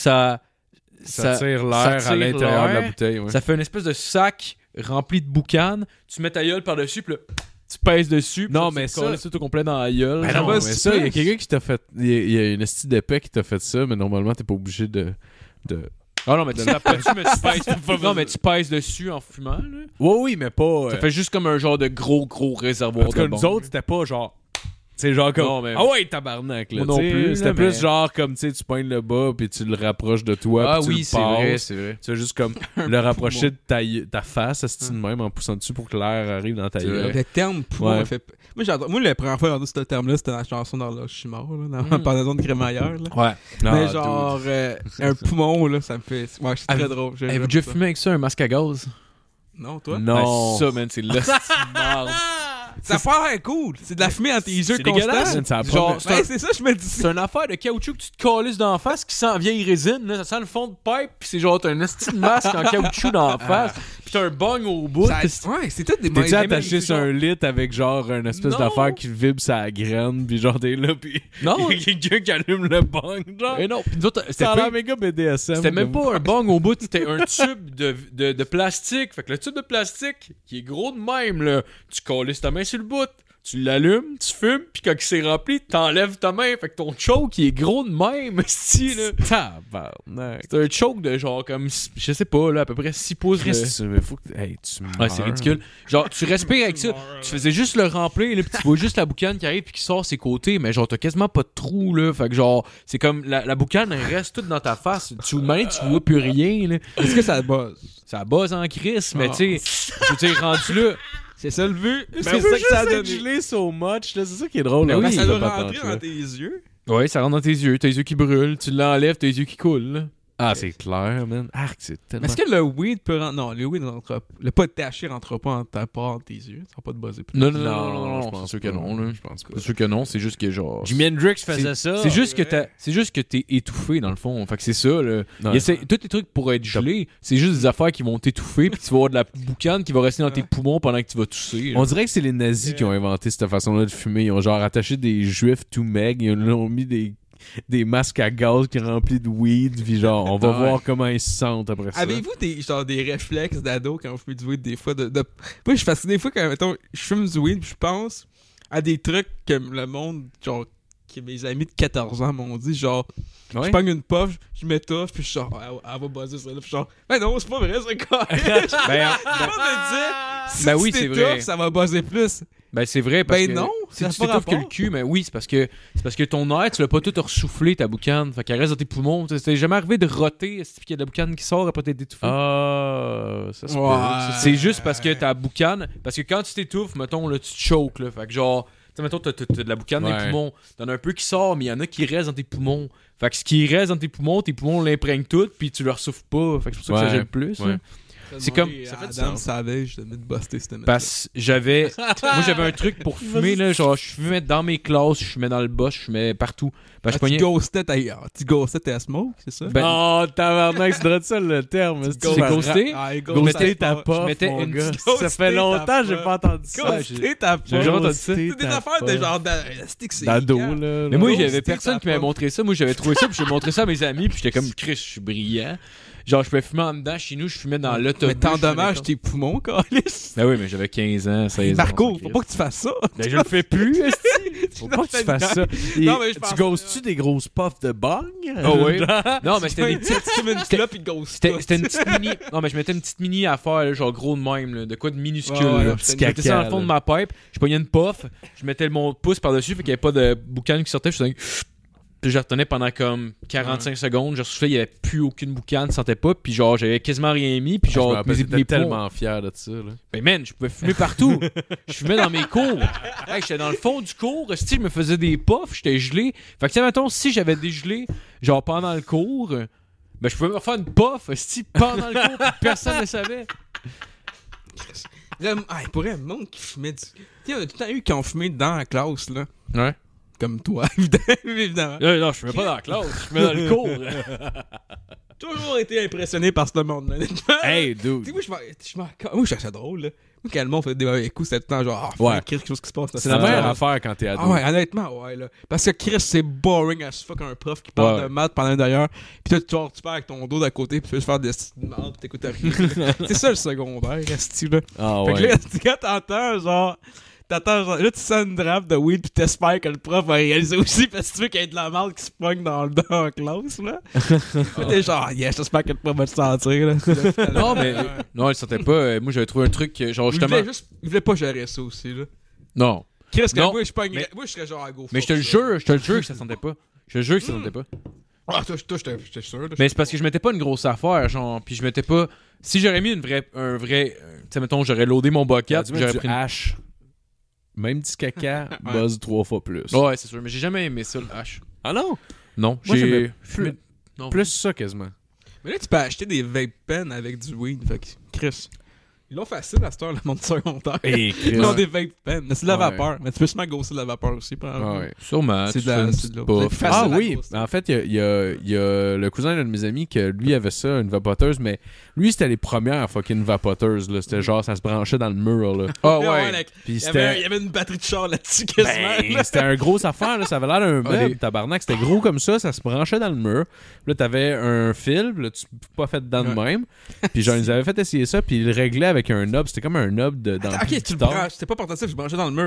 Ça tire l'air tire à l'intérieur de la l'air. bouteille. Ouais. ça fait une espèce de sac rempli de boucanes, tu mets ta gueule par-dessus, puis là, tu pèses dessus, puis Non, tu mais te ça- colles tout au complet dans la gueule. Ben genre. non, va, mais c'est ça, il y a plus. quelqu'un qui t'a fait. Il y a une esti d'épée qui t'a fait ça, mais normalement, t'es pas obligé de. Ah non, mais tu tapes dessus, mais tu pèses. Non, mais tu pèses dessus en fumant, là. Oui, mais pas. Ça fait juste comme un genre de gros réservoir En tout cas, de nous bong. autres, c'était pas genre. C'est genre comme. Non, mais- Ah ouais, tabarnak, là. Moi non tu sais, plus, C'était là, plus mais- genre comme, tu sais, tu pognes le bas, puis tu le rapproches de toi. Ah puis tu oui, le c'est vrai, passes. c'est vrai. Tu vas juste comme le rapprocher de ta face, esti de même, en poussant dessus pour que l'air arrive dans ta C'est gueule. vrai. Le terme poumon Ouais. fait. Moi, la première fois que j'ai entendu ce terme-là, c'était dans la chanson dans là, je suis mort, là, dans la pendaison de crémaillère. Là. Ouais. Mais Ah, genre, un poumon, là, ça me fait. Ouais, c'est très Avez- drôle. Avez-vous déjà fumé avec ça, un masque à gaz? Non, toi? Non. Ah, ça, man, c'est l'hostie de marde. Ça a l'air cool. C'est de la fumée entre tes yeux C'est dégueulasse. constant. Ça a Genre, pas- c'est un- Ouais, c'est ça, je me dis. C'est une affaire de caoutchouc que tu te calisses dans la face qui sent vieille résine, là. Ça sent le fond de pipe, pis c'est genre, t'as un esti de masque en caoutchouc dans la face, pis t'as un bong au bout. Ouais, c'est tout des T'es-tu mauvais- attaché sur un lit avec genre une espèce Non. d'affaire qui vibre sa graine, puis genre t'es là, puis Non. il y a quelqu'un qui allume le bong, genre. Et non, pis nous autres, Ça a l'air méga BDSM. c'était même comme- pas un bong au bout, c'était un tube de plastique. Fait que le tube de plastique, qui est gros de même, là, tu calisses ta main sur le bout. tu l'allumes, tu fumes, puis quand il s'est rempli, t'enlèves ta main. Fait que ton choke, il est gros de même, esti, là. Tabarnak. C'est un choke de genre comme, je sais pas, là, à peu près 6 pouces. Mais faut que... Hey, tu meurs. Ouais, c'est ridicule. Genre, tu respires avec ça. Tu faisais juste le remplir, là, pis tu vois juste la boucane qui arrive pis qui sort ses côtés, mais genre, t'as quasiment pas de trou, là. Fait que genre, c'est comme, la boucane, elle reste toute dans ta face. Tu vois plus rien, là. Est-ce que ça buzz? Ça buzz en crise, mais tu sais, je veux dire, rendu là. C'est ça le but. C'est C'est ça ça que ça a donné. donné. gelé so much, là. C'est ça qui est drôle. Mais là. oui, Ça doit cette rentrer patente-là. dans tes yeux. Ouais, ça rentre dans tes yeux qui brûlent, tu l'enlèves, tes yeux qui coulent, là. Ah, c'est clair, man. Arc, c'est tellement... Mais est-ce que le weed peut rentrer... Non, le weed rentre... Le pot de THC rentre pas entre tes yeux. Ça va pas te buzzer plus. Non, je c'est pense sûr pas. que non, là. Je pense pas. C'est sûr que non, c'est juste que genre. Jimi Hendrix faisait ça. C'est juste que t'es étouffé dans le fond. Fait que c'est ça, là. Ouais. Tous les trucs pour être gelé, c'est juste des affaires qui vont t'étouffer, puis tu vas avoir de la boucane qui va rester dans tes poumons pendant que tu vas tousser. là. On dirait que c'est les nazis qui ont inventé cette façon-là de fumer. Ils ont genre attaché des juifs tout meg, ils ont mis des masques à gaz qui remplis de weed, puis genre, on va Ouais. voir comment ils se sentent après ça. Avez-vous des réflexes d'ado quand vous fumez du weed des fois Moi, je suis fasciné des fois quand, mettons, je fume du weed, puis je pense à des trucs que le monde, genre, que mes amis de 14 ans m'ont dit, genre, Ouais. je pogne une puff, je m'étouffe, puis je suis genre, elle va buzzer ça là, puis genre, ben non, c'est pas vrai, c'est quoi? Si Ben tu oui, c'est t'étouffes, vrai. ça va buzzer plus. Ben c'est vrai parce Ben que non, si ça a tu pas t'étouffes que le rapport. cul, mais oui, c'est parce que ton air, tu l'as pas tout ressoufflé ta boucane, fait qu'elle reste dans tes poumons. T'es jamais arrivé de roter, est-ce qu'il y a de la boucane qui sort après t'être étouffé? Ah, ça se peut. Ouais. C'est juste parce que ta boucane, parce que quand tu t'étouffes, mettons là, tu te choques là, fait que genre, tu sais mettons t'as de la boucane dans les Ouais. poumons, t'en as un peu qui sort, mais il y en a qui restent dans tes poumons. Fait que ce qui reste dans tes poumons l'imprègne tout, puis tu le ressouffles pas. Fait que c'est pour ça que ça Ouais. gèle plus. Ouais. là. C'est comme- Ça fait du Adam sens. Savage de me buster cette mec. Parce que moi j'avais un truc pour fumer là, genre je fumais dans mes classes, je fumais dans le boss, je fumais partout. Parce que je Tu pognais. ghostais ta smoke, c'est ça? Ben- Oh, tabarnak, c'est de ça le terme. J'ai ghosté. Ghosté ta je puff, mettais mon une gars. petite- Ça fait longtemps que j'ai pas entendu ça. Ghosté ta j'ai jamais entendu puff. ça. C'est des affaires de genre D'ado, là. Mais moi, Ghosté j'avais personne ta qui m'avait puff. montré ça. Moi, j'avais trouvé ça, puis j'ai montré ça à mes amis, puis j'étais comme Chris, je suis brillant. Genre, je pouvais fumer en dedans. Chez nous, je fumais dans l'autobus. Mais t'endommages tes poumons, Calis. Ben oui, mais j'avais 15 ans, 16 ans. Marco, faut pas que tu fasses ça. Ben, je le fais plus, esti. Faut pas que tu fasses ça. Non, mais je pense Tu ghostes-tu des grosses puffs de bang? Oh oui. Non, mais c'était des petites. Tu fumes une clope, il te ghost. C'était une petite mini. Non, mais je mettais une petite mini affaire, là, genre gros de même, là, de quoi de minuscule. Ouais, ouais, là. un Je petit mettais ça dans caca, le fond de là. ma pipe, je pognais une puff, je mettais mon pouce par-dessus, fait qu'il n'y avait pas de boucan qui sortait, je faisais. Puis je retenais pendant comme 45 secondes, je soufflais, il n'y avait plus aucune boucane, je sentais pas, puis genre j'avais quasiment rien mis, puis Je me genre rappelle, mes j'étais poumons- tellement fier de ça, là. Ben man, je pouvais fumer partout. Je fumais dans mes cours. Hey, j'étais dans le fond du cours, je me faisais des puffs, j'étais gelé. Fait que tu sais, mettons, si j'avais dégelé, genre pendant le cours, ben je pouvais me faire une puff, pendant le cours, puis personne ne le savait. Il pourrait un monde qui fumait du. Tu sais, on a tout le temps eu qui ont fumé dans la classe, là. Ouais. Comme toi, évidemment. Non, je fumais pas dans la classe, je fumais dans le cours. Toujours été impressionné par ce monde-là. honnêtement. Hey, Tu sais, dude. moi, je trouve ça drôle, là. Moi, quand le monde fait des mauvais coups, c'est tout le temps genre, Ouais. quelque chose qui se passe. C'est la meilleure affaire quand t'es ado. Ah ouais, honnêtement, ouais, là. Parce que Chris, c'est boring as fuck un prof qui parle Ouais. de maths pendant une demi-heure. Pis toi, tu pars avec ton dos d'à côté, pis tu fais faire des maths, pis t'écoutes rien. C'est ça le secondaire, reste là. Ah Fait que ouais. là, quand t'entends, genre, là, tu sens une drape de weed, pis t'espères que le prof va réaliser aussi, parce que tu veux qu'il y ait de la merde qui se pogne dans la classe, là. Là, t'es genre, yes, j'espère que le prof va te sentir, là. Non, mais non, il sentait pas. Moi, j'avais trouvé un truc, genre justement. Il voulait pas gérer ça aussi, là. Non. Chris, Non, quand moi, je serais genre à go. Mais je te le jure que ça sentait pas. Je te jure que ça sentait pas. Ah, toi, j'étais sûr. là. Mais c'est parce que je mettais pas une grosse affaire, genre, puis je mettais pas. Si j'aurais mis un vrai, tu sais, mettons, j'aurais loadé mon bucket, puis j'aurais pris. H. Même petit caca, Ouais. buzz 3 fois plus. Ouais, c'est sûr, mais j'ai jamais aimé ça le hash. Ah non? Non, Moi, j'ai j'aimais fumé. plus- Non. Plus ça quasiment. Mais là, tu peux acheter des vape pens avec du weed. Fait que, Chris. Ils l'ont facile à cette heure, le monde secondaire. Hey, Chris. Ils ont des vape pens. Mais c'est de la Ouais. vapeur. Mais tu peux sûrement gosser de la vapeur aussi. Par Ouais. Sûrement. C'est tu de la- fais une c'est de petite la- puff. c'est Ah facile à oui, cause. en fait, il y a le cousin d'un de mes amis que lui avait ça, une vapoteuse, mais lui, c'était les premières fucking vapoteuses. Là. C'était genre, ça se branchait dans le mur. Là. Ah Ouais, ouais. like, Puis il c'était... y avait une batterie de char là-dessus quasiment. Ben, c'était un gros affaire, là. Ça avait l'air d'un Ah, meuble, les- tabarnak. C'était gros comme ça se branchait dans le mur. Là, t'avais un fil, là, tu peux pas fait dedans de même. Puis genre, ils avaient fait essayer ça, puis ils le réglaient avec un knob. C'était comme un knob dans Ok, tu le branches. C'était pas portatif, je branchais dans le mur.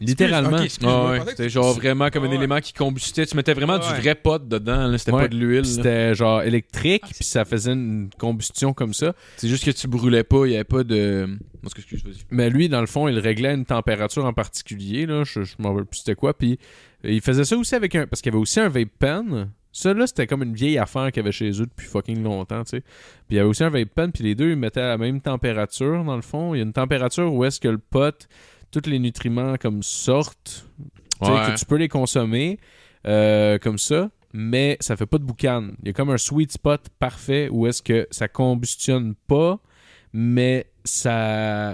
Littéralement. Ok, excuse-moi, Ouais, je pensais que c'était tu- genre vraiment comme un Ouais. élément qui combustait. Tu mettais vraiment Ouais. du vrai pot dedans, là. C'était Ouais. pas de l'huile. Puis là. c'était genre électrique, puis ça faisait une combustion comme ça. C'est juste que tu brûlais pas, il y avait pas de. Non, excuse, vas-y. Mais lui, dans le fond, il réglait à une température en particulier, là. Je m'en rappelle plus c'était quoi. Puis il faisait ça aussi avec un. Parce qu'il y avait aussi un vape pen. Ça, là, c'était comme une vieille affaire qu'il y avait chez eux depuis fucking longtemps, tu sais. Puis il y avait aussi un vape pen, puis les deux, ils mettaient à la même température, dans le fond. Il y a une température où est-ce que le pot, tous les nutriments comme sortent, tu sais, Ouais. que tu peux les consommer comme ça, mais ça fait pas de boucan. Il y a comme un sweet spot parfait où est-ce que ça combustionne pas, mais ça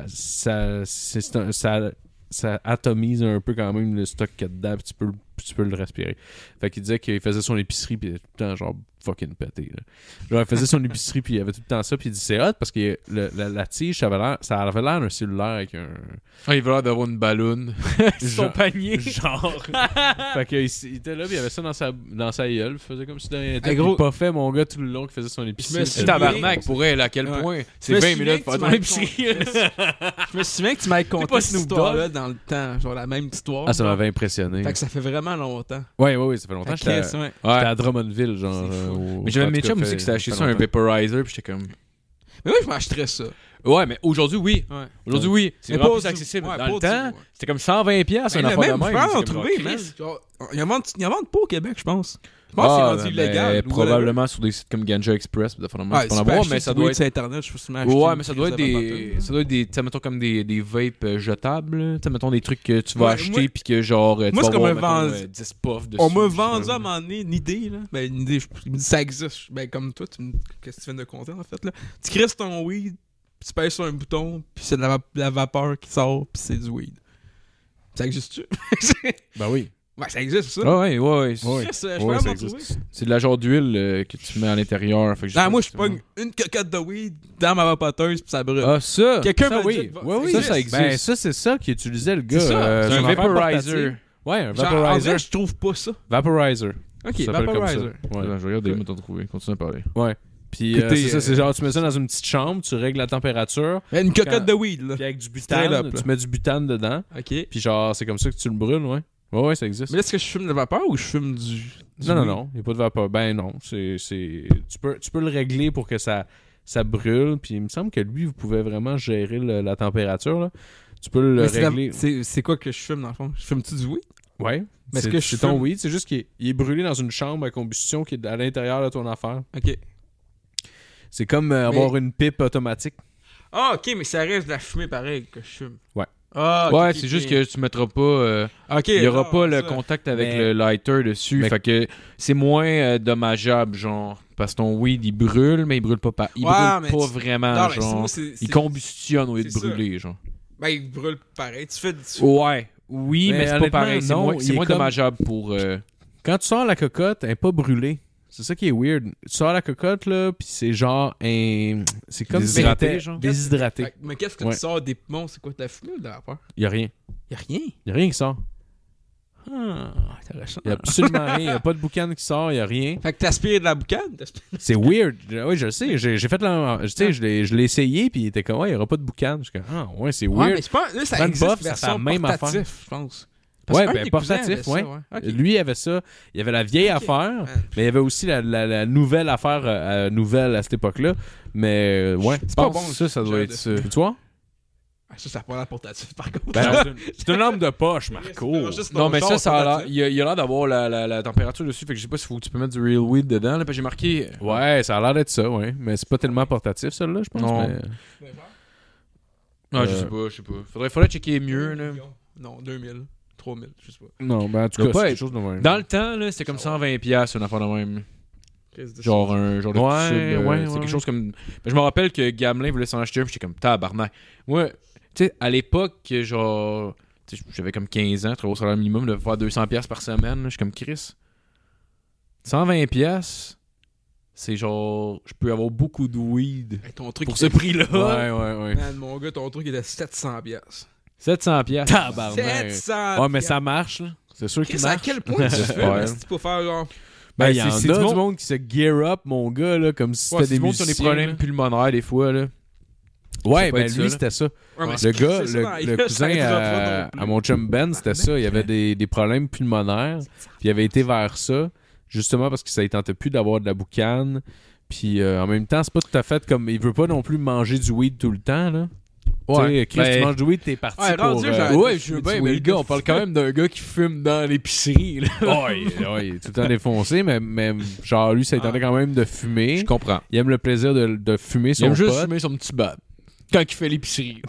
atomise un peu quand même le stock qu'il y a dedans, puis tu peux le respirer. Fait qu'il disait qu'il faisait son épicerie, puis il était tout le temps genre fucking pété. Là. Genre, il faisait son épicerie, puis il avait tout le temps ça, puis il dit c'est hot parce que la tige, ça avait l'air d'un cellulaire avec un. Ah, il avait l'air d'avoir une balloune. Son Genre- panier. Genre. Fait qu'il il était là, puis il avait ça dans sa gueule, il faisait comme si de rien n'était. Hey, puis gros. il puffait mon gars tout le long qu'il faisait son épicerie. me C'est suis tabarnak pour elle, à quel Ouais. point. Je C'est me 20 souviens minutes que pour tu ton m'avais épicerie. Je me souviens que tu m'avais pas conté cette Snoop Dogg. histoire-là dans le temps. Genre la même histoire. Ah, ça m'avait impressionné. Fait que ça fait vraiment longtemps. Ouais, ça fait longtemps. Fait J'étais que, ouais. Ouais. à Drummondville, genre. C'est fou. Mais j'avais mes chums aussi qui s'étaient acheté ça, un vaporizer, puis j'étais comme. Mais oui, je m'achèterais ça. Ouais, mais aujourd'hui, oui. Ouais. Aujourd'hui, oui. C'est Mais vraiment pas plus du- accessible. ouais, Dans pas le du- temps, ouais. c'était comme 120$, Ben, un affaire de même, même. je pense en C'est comme, trouver, oh, man. Chris. Genre, il en vendent pas au Québec, je pense. Je pense que Ah, c'est rendu ben, illégal. ou probablement sur des sites comme Ganja Express, de faire whatever. c'est pas en avoir, mais ça doit être. sur Internet, je suis Ouais, mais ça doit être des. Ça doit être des. Tu sais, mettons comme des vapes jetables. Tu sais, mettons des trucs que tu vas Ouais, acheter moi- puis que genre. Tu moi, vas ce qu'on avoir, me mettons, vend- 10 puffs dessus. On m'a je sais vendu pas. à un moment donné une idée, là. Ben, une idée, je me dis ça existe. Ben, comme toi, qu'est-ce que tu viens de compter, en fait, là. Tu crisses ton weed, puis tu pèses sur un bouton, puis c'est de la vapeur qui sort, puis c'est du weed. Ça existe-tu? Ben oui. Ouais, ça existe, ça. Ouais. Chris, je peux Ouais, vraiment ça trouver. existe. C'est de la genre d'huile que tu mets à l'intérieur. Fait que je sais Non, pas moi, je exactement. pogne une cocotte de weed dans ma vapoteuse, puis ça brûle. Ah, ça! Quelqu'un ça, m'a oui. dit... Oui, ça existe. Ben, ça, c'est ça qu'utilisait le gars. C'est ça. C'est son un affaire vaporizer. portative. Ouais, un Genre, en vaporizer. vrai, je trouve pas ça. Vaporizer. Ok, Ça s'appelle comme ça. vaporizer. Ouais. Je vais regarder, moi, t'en trouver. Continue à parler. Ouais. Puis Écoutez, c'est ça, c'est genre tu mets ça dans une petite chambre, tu règles la température, Une cocotte Quand- de weed, là. puis avec du Straight butane, up, là. tu mets du butane dedans, Ok. Mais puis genre c'est comme ça que tu le brûles, ouais. Ouais, ça existe. là, est-ce que je fume de vapeur ou je fume du Non, weed? non, il n'y a pas de vapeur. Ben non, tu peux le régler pour que ça brûle, puis il me semble que lui, vous pouvez vraiment gérer la température, là. Tu peux le Mais c'est régler. c'est quoi que je fume, dans le fond? Je fume-tu du weed? Ouais. Mais est-ce que je c'est ton fume? weed, c'est juste qu'il est brûlé dans une chambre à combustion qui est à l'intérieur de ton affaire. Ok. C'est comme avoir une pipe automatique. Ah, ok, mais ça reste de la fumée pareil que je fume. Ouais. Ah, Ouais, ok, c'est ok. juste que tu mettras pas. Ok, Il y aura non, pas le ça. contact avec Mais- le lighter dessus. Mais- Fait que c'est moins dommageable, genre. Parce que ton weed, il brûle, mais il brûle pas. Il Ouais, brûle mais pas tu- vraiment, Non, mais genre. moi, Il combustionne au lieu de c'est ça. brûler, genre. Ben, il brûle pareil. Tu fais du... Ouais. Oui, Mais mais c'est pas honnêtement, pareil. C'est non, moins, il c'est est moins comme- dommageable pour. Quand tu sors la cocotte, elle n'est pas brûlée. C'est ça qui est weird. Tu sors la cocotte, là, puis c'est genre un... C'est comme si Déshydraté, c'était genre? déshydraté. Fait que- mais qu'est-ce que Ouais. tu sors des poumons? C'est quoi, de la fumée ou de la vapeur? Il n'y a rien. Y'a rien. Il n'y a rien qui sort. Ah, intéressant. Il n'y a absolument rien. Il n'y a pas de boucan qui sort, il n'y a rien. Fait que t'aspires de la boucane? C'est weird. Oui, je le sais. J'ai fait la... Tu sais, je l'ai essayé, puis il était comme, ouais, il n'y aura pas de boucan. Je suis comme, ah, ouais, c'est Ouais, weird. mais je pense, là, ça Prends une existe puff, ça version fait la même portatif, affaire. je pense. Ouais, qu'un de ben, mes cousins portatif, avait ça, ouais. Ok. Lui, il avait ça. Il y avait la vieille Ok. affaire, Ouais. mais il y avait aussi la nouvelle affaire nouvelle à cette époque-là. Mais, ouais. C'est pas pense bon, ça, ça doit genre être de- ça. Tu vois? Ah, ça pas l'air portatif, par contre. Ben, c'est une lampe de poche, Marco. Non, mais ça a l'air. Il a l'air d'avoir la température dessus. Fait que je sais pas s'il faut que tu peux mettre du real weed dedans. Là, parce que j'ai marqué. Ouais, ça a l'air d'être ça, ouais. Mais c'est pas tellement portatif, celle-là, je pense. Non. Mais... Ah, je sais pas. Faudrait checker mieux, là. Non, 2000, 3000, je sais pas. Non, ben en tout Doit cas, pas c'est être- quelque chose de même. Dans le temps, là, c'était comme 120$, une affaire de même. Genre un genre de Ouais, tube, ouais, c'est ouais. quelque chose comme. Ben, je me rappelle que Gamelin voulait s'en acheter un, puis j'étais comme tabarnak. Moi, tu sais, à l'époque, genre. Tu sais, j'avais comme 15 ans, très haut salaire minimum, de faire 200$ par semaine. là, Je suis comme Chris. 120$, c'est genre. Je peux avoir beaucoup de weed Hey, ton truc pour ce prix-là. Ouais. Man, mon gars, ton truc il est à 700 piastres. 700$. Tabarnak. 700 Ouais, mais ça marche, là. C'est sûr qu'il Chris, à marche. quel point tu fais, Ouais. c'est pour faire genre... Ben, il y en c'est a du du monde qui se gear up, mon gars, là, comme si Ouais, c'était c'est des du monde qui ont des musiciens. problèmes là. pulmonaires des fois, là. Ouais, pas ben être ça, lui, là. c'était ça. Ouais, mais Le gars, c'est ça dans la le gueule, ça cousin aidera pas non plus. à mon chum Ben, c'était ça. Il avait des problèmes pulmonaires. Puis il avait été vers ça, justement parce que ça ne tentait plus d'avoir de la boucane. Puis en même temps, c'est pas tout à fait comme. Il veut pas non plus manger du weed tout le temps, là. Ouais. Tu sais, Chris, tu manges du weed, t'es parti Ouais, pour... rendu, j'arrête. Ouais, je veux bien, mais le gars, on parle quand même d'un gars qui fume dans l'épicerie, là. Ouais, il est tout le temps défoncé, mais genre, lui, ça tentait quand même de fumer. Je comprends. Il aime le plaisir de fumer Il son aime juste pot. fumer son petit bat. Quand il fait l'épicerie.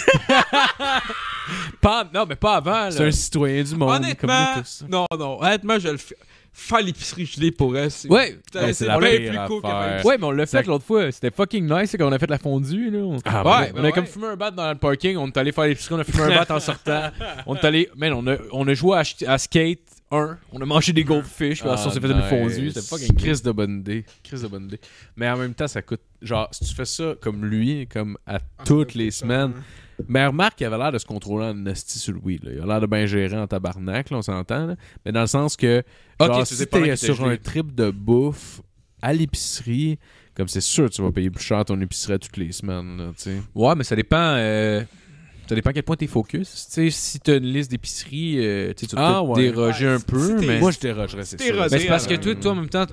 Non, mais pas avant, C'est là. un citoyen du monde, comme Honnêtement, nous tous. non, honnêtement, je le fais. Faire l'épicerie gelée pour elle, c'est Ouais. putain, Ouais, c'est c'est la bien pire plus cool que affaire. faire Ouais, mais on l'a fait Ça- l'autre fois. C'était fucking nice c'est quand on a fait la fondue, là. Ah, Ouais, bon. on a comme fumé un bat dans le parking, on est allé faire l'épicerie, on a fumé un bat en sortant. On est allé. Man, on a joué à Skate 1, on a mangé des goldfish, puis après, on s'est fait une fondue. C'était fucking Chris de bonne idée. Chris de bonne idée. Mais en même temps, ça coûte. Genre, si tu fais ça comme lui, comme à toutes les semaines. Mais remarque qu'il avait l'air de se contrôler en esti sur le weed. Là. Il a l'air de bien gérer en tabarnak, là, on s'entend. Là. Mais dans le sens que, Ok, genre, tu si faisais pendant t'es qu'il était sur un gelé. trip de bouffe à l'épicerie, comme c'est sûr que tu vas payer plus cher ton épicerie toutes les semaines. Là, tu sais. Ouais, mais ça dépend. Ça dépend à quel point t'es focus. Tu sais, si t'as une liste d'épicerie, tu sais, tu vas peut-être déroger Ouais, un si peu, t'es- mais. Moi, je dérogerais, c'est T'es sûr. rodé, Ben, c'est parce que alors. toi, en même temps,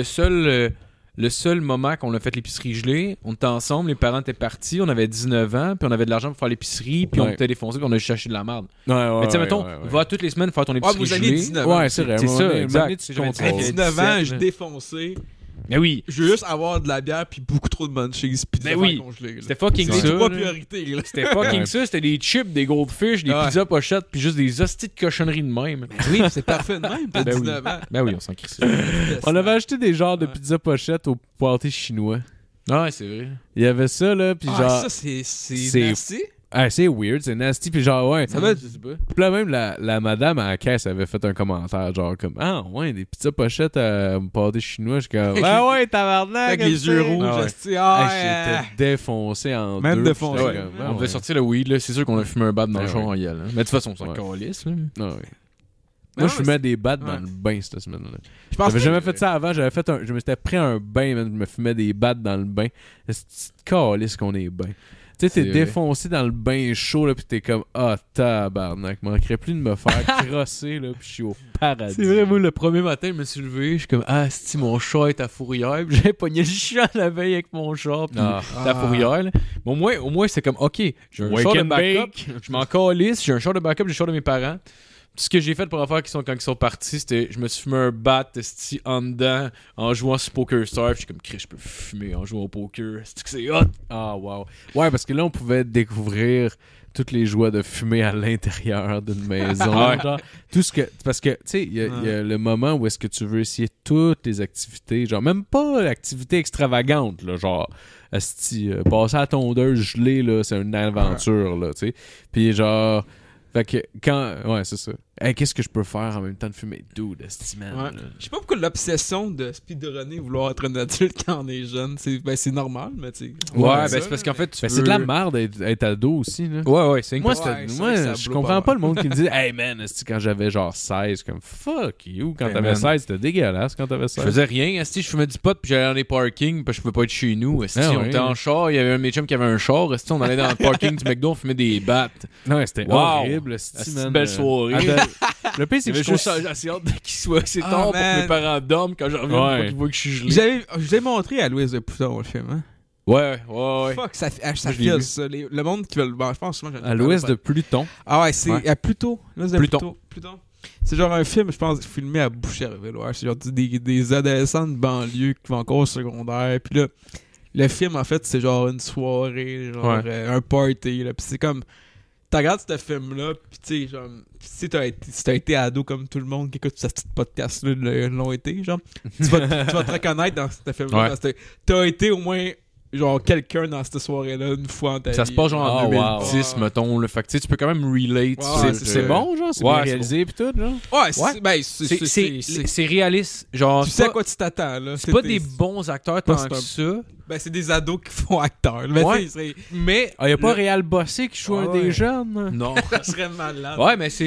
le seul moment qu'on a fait l'épicerie gelée, on était ensemble, les parents étaient partis, on avait 19 ans, puis on avait de l'argent pour faire l'épicerie, puis on Ouais. était défoncé, puis on a juste acheté de la merde. Ouais, ouais, Mais tu sais, ouais, mettons, ouais, ouais. va toutes les semaines faire ton Ah, épicerie vous avez gelée. 19 ans. Ouais, c'est vrai. C'est ça, Mais exact. tu C'est contrôles. jamais À dit. 19 ans, 17, je là. défoncé. Mais oui, Je veux juste avoir de la bière puis beaucoup trop de munchies puis des Mais affaires oui. congelées. là. c'était fucking C'est ça. les trois là. priorités. Là. C'était fucking Ouais. ça, c'était des chips, des goldfish, des Ouais. pizzas pochettes, puis juste des hosties de cochonneries de même. Oui, c'est parfait de même. T'as Ben oui. 19 ans. Ben oui, on s'en crisse. On avait acheté des genres de Ouais. pizza pochettes au pâté chinois. Ouais, c'est vrai. Il y avait ça, là, puis Ah, genre... ça, c'est c'est- nasty. Ah, c'est weird, c'est nasty, puis genre, ouais. Ça va être- Je sais pas. Puis là, même la madame à la caisse avait fait un commentaire, genre comme ah, ouais, des pizzas pochettes à pâté chinois. Je suis comme ah, ouais, tabarnak. Avec les yeux rouges. Ah, ouais. esti, ah, Hey, j'étais défoncé en Même deux. défoncé. puis j'étais comme, ah, On devait ouais. sortir le weed, là. C'est sûr qu'on a fumé un bat dans le Ouais, char ouais. en y allant. Mais de toute façon, on s'en Ouais. calisse, là. Ah, ouais. Mais Moi, non, je fumais des battes dans ouais. le bain cette semaine-là. Je pense J'avais que- jamais fait ça avant. Je m'étais pris un bain, man. Je me fumais des battes dans le bain. C'est calisse qu'on est bain. Tu sais, t'es C'est vrai. défoncé dans le bain chaud, là, pis t'es comme, ah, tabarnak, manquerait plus de me faire crosser, là, pis je suis au paradis. C'est vrai, moi, le premier matin, je me suis levé, je suis comme, ah, si mon chat est à fourrière, puis j'avais pogné le chat la veille avec mon chat, puis Ah. c'était à fourrière, là. Mais au moins, c'est comme, ok, j'ai un Wake char de and backup, bake. je m'en calisse, j'ai un char de backup, j'ai le char de mes parents. Tout ce que j'ai fait pour en faire quand ils sont partis, c'était, je me suis fumé un bat, esti, en dedans, en jouant sur Poker Star, puis je suis comme, Chris, je peux fumer en jouant au poker, c'est hot. Ah, wow. Ouais, parce que là, on pouvait découvrir toutes les joies de fumer à l'intérieur d'une maison. Ouais. Genre, tout ce que. Parce que, tu sais, il y a le moment où est-ce que tu veux essayer toutes les activités. Genre, même pas l'activité extravagante, là. Genre, asti, passer à la tondeuse gelée, là, c'est une aventure, là, tu sais. Puis, genre. Fait que quand. Ouais, c'est ça. Hey, qu'est-ce que je peux faire en même temps de fumer? Dude, esti, man. Ouais. là. Je sais pas pourquoi l'obsession de speedrunner, vouloir être un adulte quand on est jeune, c'est normal, mais tu sais. Ouais, ça, ben c'est parce qu'en fait, tu Ben, veux... c'est de la merde d'être ado aussi, là. Ouais, ouais, c'est Moi, incroyable. Ouais, c'est moi vrai que ça je blow comprends pas pas le monde qui me dit hey man, esti, quand j'avais genre 16, comme fuck you. Quand Ben, t'avais man. 16, c'était dégueulasse quand t'avais Je 16. faisais rien, esti, je fumais du pot puis j'allais dans les parkings parce que je pouvais pas être chez nous. Esti, Ah on ouais. était en char, il y avait un de mes chums qui avait un char, esti, on allait dans le parking du McDo, on fumait des battes. Non, c'était Wow. horrible, esti, Esti, man. belle soirée. Le pire, c'est que J'avais je juste trouve assez hâte qu'il soit assez Ah, tard pour que man. mes parents dorment quand je reviens pour Ouais. qu'ils voient que je suis gelé. Je l'ai montré à Louise de Pouton, le film. Hein? Ouais, ouais. Fuck, ça je l'ai file vu. ça. Le monde qui veut le. Bon, je pense souvent que j'en ai à parlé, l'ouest pas- de Pluton. Ah ouais, c'est Ouais. à Pluto. L'ouest de Pluton. Pluton. C'est genre un film, je pense, filmé à Boucherville. Ouais. C'est genre des adolescents de banlieue qui vont encore au secondaire. Puis là, le film, en fait, c'est genre une soirée, genre Ouais. un party. Là. Puis c'est comme. Tu regardes ce film-là, puis tu sais, genre. Si t'as été ado comme tout le monde qui écoute ce petit podcast-là l'ont été, genre. tu vas te reconnaître dans ce film-là. Ouais. Parce que t'as été au moins. Genre quelqu'un dans cette soirée-là une fois en ta Ça vie. se passe genre en Oh, wow. 2010, mettons. Là. Fait que tu sais, tu peux quand même relate. Ouais, sur ouais, le- c'est bon, genre? C'est Ouais, bien c'est réalisé pis tout, genre? Ouais, c'est Ouais. ben, C'est réaliste. Genre, tu c'est sais à pas- quoi tu t'attends, là. c'est pas des bons acteurs pas tant que ça. Ben, c'est des ados qui font acteurs. Mais Ouais. tu sais, Mais. Ah, y'a pas le- Réal Bossé qui joue Ah un ouais. des jeunes? Non. ça serait malade. Ouais, mais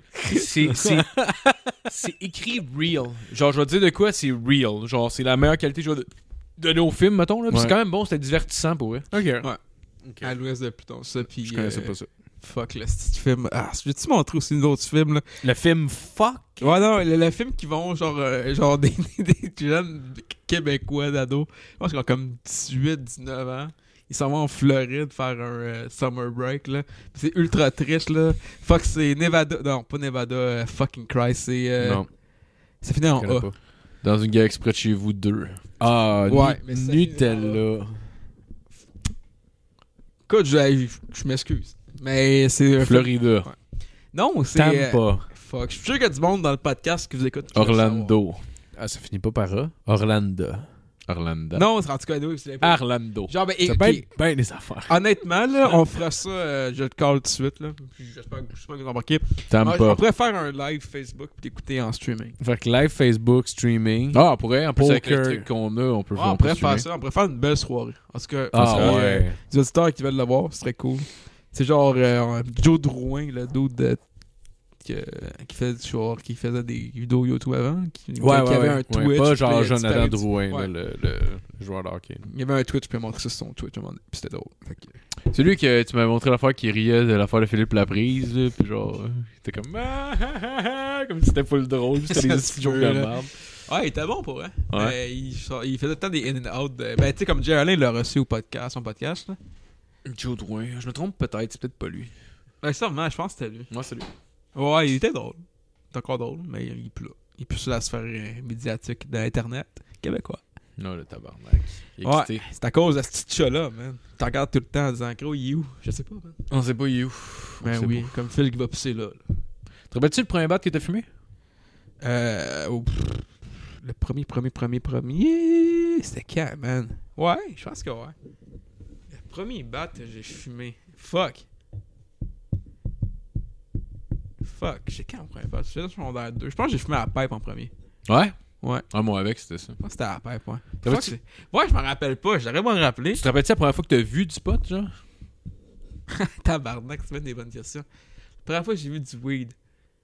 c'est écrit real. Genre, je vais te dire de quoi, c'est real. Genre, c'est la meilleure qualité de nos films, mettons. Là. Puis Ouais. c'est quand même bon, c'était divertissant pour eux. Ok. À l'ouest de Pluton, ça. Puis, Je connaissais pas ça. Fuck, le petit film. Ah, je vais-tu montrer aussi d'autres films, là? Le film Fuck? Ouais, non, le film qui vont, genre des jeunes Québécois d'ados. Je pense qu'ils ont comme 18, 19 ans. Ils s'en vont en Floride faire un summer break, là. Puis c'est ultra triste, là. Fuck, c'est Nevada. Non, pas Nevada, fucking Christ. C'est. Non, Ça finit en je connais A. pas. Dans une galaxie près de chez vous, 2. Ah, Ouais, mais ça Nutella. Écoute, je m'excuse. Mais c'est. Florida. Non, c'est. Tampa. Fuck, je suis sûr qu'il y a du monde dans le podcast qui vous écoute. qui va le Orlando. Ah, ça finit pas par A. Orlando. Orlando. savoir. Non, c'est en tout cas, oui, c'est pas. Orlando. Genre, ben, Ça ok. peut être bien des affaires. Honnêtement, là, on fera ça, je le call tout de suite, là. Puis j'espère que vous embarquez. Tampa. On pourrait faire un live Facebook puis t'écouter en streaming. Fait que live Facebook, streaming. Ah, on pourrait. En plus, avec Poker. les trucs qu'on a, on peut On pourrait faire ça, on pourrait faire une belle soirée. En tout cas, Ah, parce que, ouais. les auditeurs qui veulent le voir, ce serait cool. C'est genre Joe Drouin, le dude qui faisait des vidéos YouTube avant, qui avait un Twitch. Pas puis genre il a Jonathan disparu. Drouin, Ouais. là, le joueur de hockey. Il y avait un Twitch, puis il a montré ça sur son Twitch, à un moment donné, puis c'était drôle. Fait que- C'est lui que tu m'avais montré l'affaire qui riait de l'affaire de Philippe Laprise, là, puis genre, c'était comme comme si c'était full drôle, puis c'était Ça des se petits jokes de peut, là. merde. Ouais, il était bon pour vrai. Ouais. Il faisait tout le temps des in and out. Ben, tu sais, comme Jerry Alain l'a reçu au podcast, son podcast, là. Joe Drouin, je me trompe peut-être, c'est peut-être pas lui. Ben, sûrement, je pense que c'était lui. Moi, c'est lui. Ouais, il était drôle. Il est encore drôle, mais il est plus là. Il est plus sur la sphère médiatique d'Internet québécois. Non, le tabarnak. Il est Ouais, excité. c'est à cause de ce petit chat-là, man. Tu regardes tout le temps en disant, gros, il est où? Je sais pas, man. On sait pas, il est où. Ben sait oui, pas. comme Phil qui va pisser là. Te rappelles-tu le premier bat que t'as fumé? Le premier. C'était quand, man? Ouais, je pense que ouais. Le premier bat que j'ai fumé. Fuck, j'ai quand le premier bat? J'étais dans le secondaire 2. Je pense que j'ai fumé à la pipe en premier. Ouais? Ouais. Ah, moi avec, c'était ça. Je pense que c'était à la pipe, ouais. T'as Fuck, vu- ouais, je m'en rappelle pas. J'aurais pas me rappeler. Tu te rappelles-tu la première fois que t'as vu du pot, genre? Tabarnak, tu mets des bonnes questions. La première fois que j'ai vu du weed.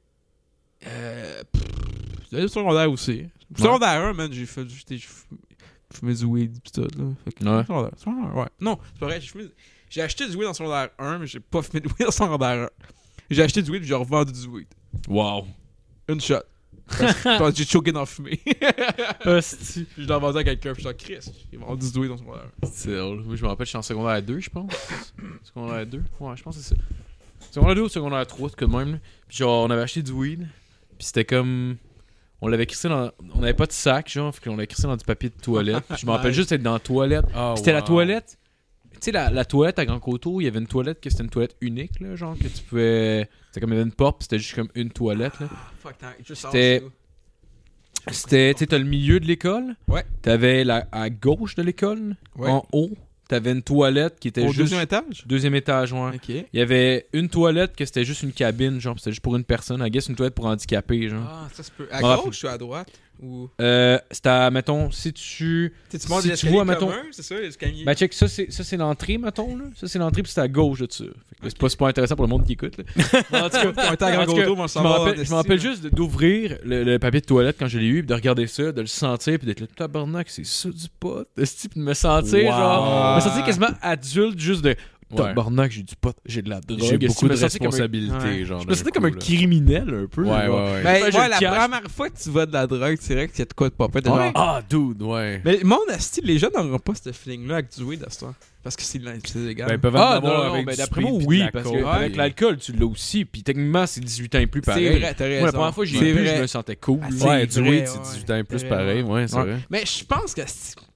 C'était le secondaire aussi. Secondaire 1, man, j'ai fumé du weed pis tout, là. Fait que, Ouais. secondaire, ouais. Non, c'est pas vrai, j'ai acheté du weed en secondaire 1, mais j'ai pas fumé de weed en secondaire 1. J'ai acheté du weed pis j'ai revendu du weed. Wow. Une shot. Parce que j'ai choqué dans le fumée. Hostie. Puis je l'ai vendu à quelqu'un, puis je suis Chris, j'ai vendu du weed en secondaire 1. C'est drôle. Oui, je me rappelle, je suis en secondaire 2, je pense. Secondaire 2? Ouais, je pense que c'est ça. Secondaire 2 ou secondaire 3, tout de même. Là. Puis genre, on avait acheté du weed. Puis c'était comme... On l'avait crissé dans... On avait pas de sac, genre. Fait qu'on l'avait crissé dans du papier de toilette. Puis je me rappelle juste d'être dans la toilette. Ah, Puis c'était la wow. toilette... Tu sais, la toilette à Grand Coteau, il y avait une toilette que c'était une toilette unique, là, genre, que tu pouvais... C'était comme il y avait une porte, puis c'était juste comme une toilette, là. Fuck, C'était- C'était, tu sais, t'as le milieu de l'école. Ouais. T'avais à gauche de l'école, Ouais. en haut, t'avais une toilette qui était Au juste... deuxième étage? Deuxième étage, ouais. Ok. Il y avait une toilette que c'était juste une cabine, genre, c'était juste pour une personne. I guess une toilette pour handicapés, genre. Ah, ça se peut. À Ah, gauche ou à droite? Ou... C'était à, mettons, si tu... Tu montes Si des tu vois, escaliers mettons- communs, c'est ça, les escaliers? Ben, check, ça, c'est l'entrée, mettons, là. Ça, c'est l'entrée, puis c'est à gauche de ça. Fait que là, c'est pas super intéressant pour le monde qui écoute, là. Mais en tout cas, On était à en tout Grand cas, Coteau, on je me rappelle juste d'ouvrir le papier de toilette quand je l'ai eu, puis de regarder ça, de le sentir, puis d'être là, tabarnak, c'est ça du pot, de ce type, de me sentir, Wow. genre, me sentir quasiment adulte, juste de Ouais. tabarnak, j'ai du pot, j'ai de la drogue. J'ai beaucoup de me sentais comme un- responsabilités, Ouais. genre. Je me sentais d'un comme un coup, là. criminel, un peu. Ouais, genre. ouais, ouais. Ben, Enfin, je ouais, le la cache. première fois que tu vas de la drogue, c'est vrai qu'il y a de quoi de pas fait. Ouais. Ah, dude, ouais. Mais le monde, asti, les jeunes n'auront pas ce feeling-là avec du weed à ce temps. Parce que c'est légal. Ben, ils peuvent en Ah, avoir non, avec ben du d'après speed moi, puis de oui, la parce coke, qu'avec puis- l'alcool, tu l'as aussi, puis techniquement, c'est 18 ans et plus pareil. c'est vrai, t'as raison. Moi, la première fois que j'ai C'est bu, vrai. je me sentais cool. Ah, là. c'est Ouais, du vrai, weed, ouais. c'est 18 ans et plus C'est pareil, vrai, ouais, c'est Ouais. vrai. Mais je pense que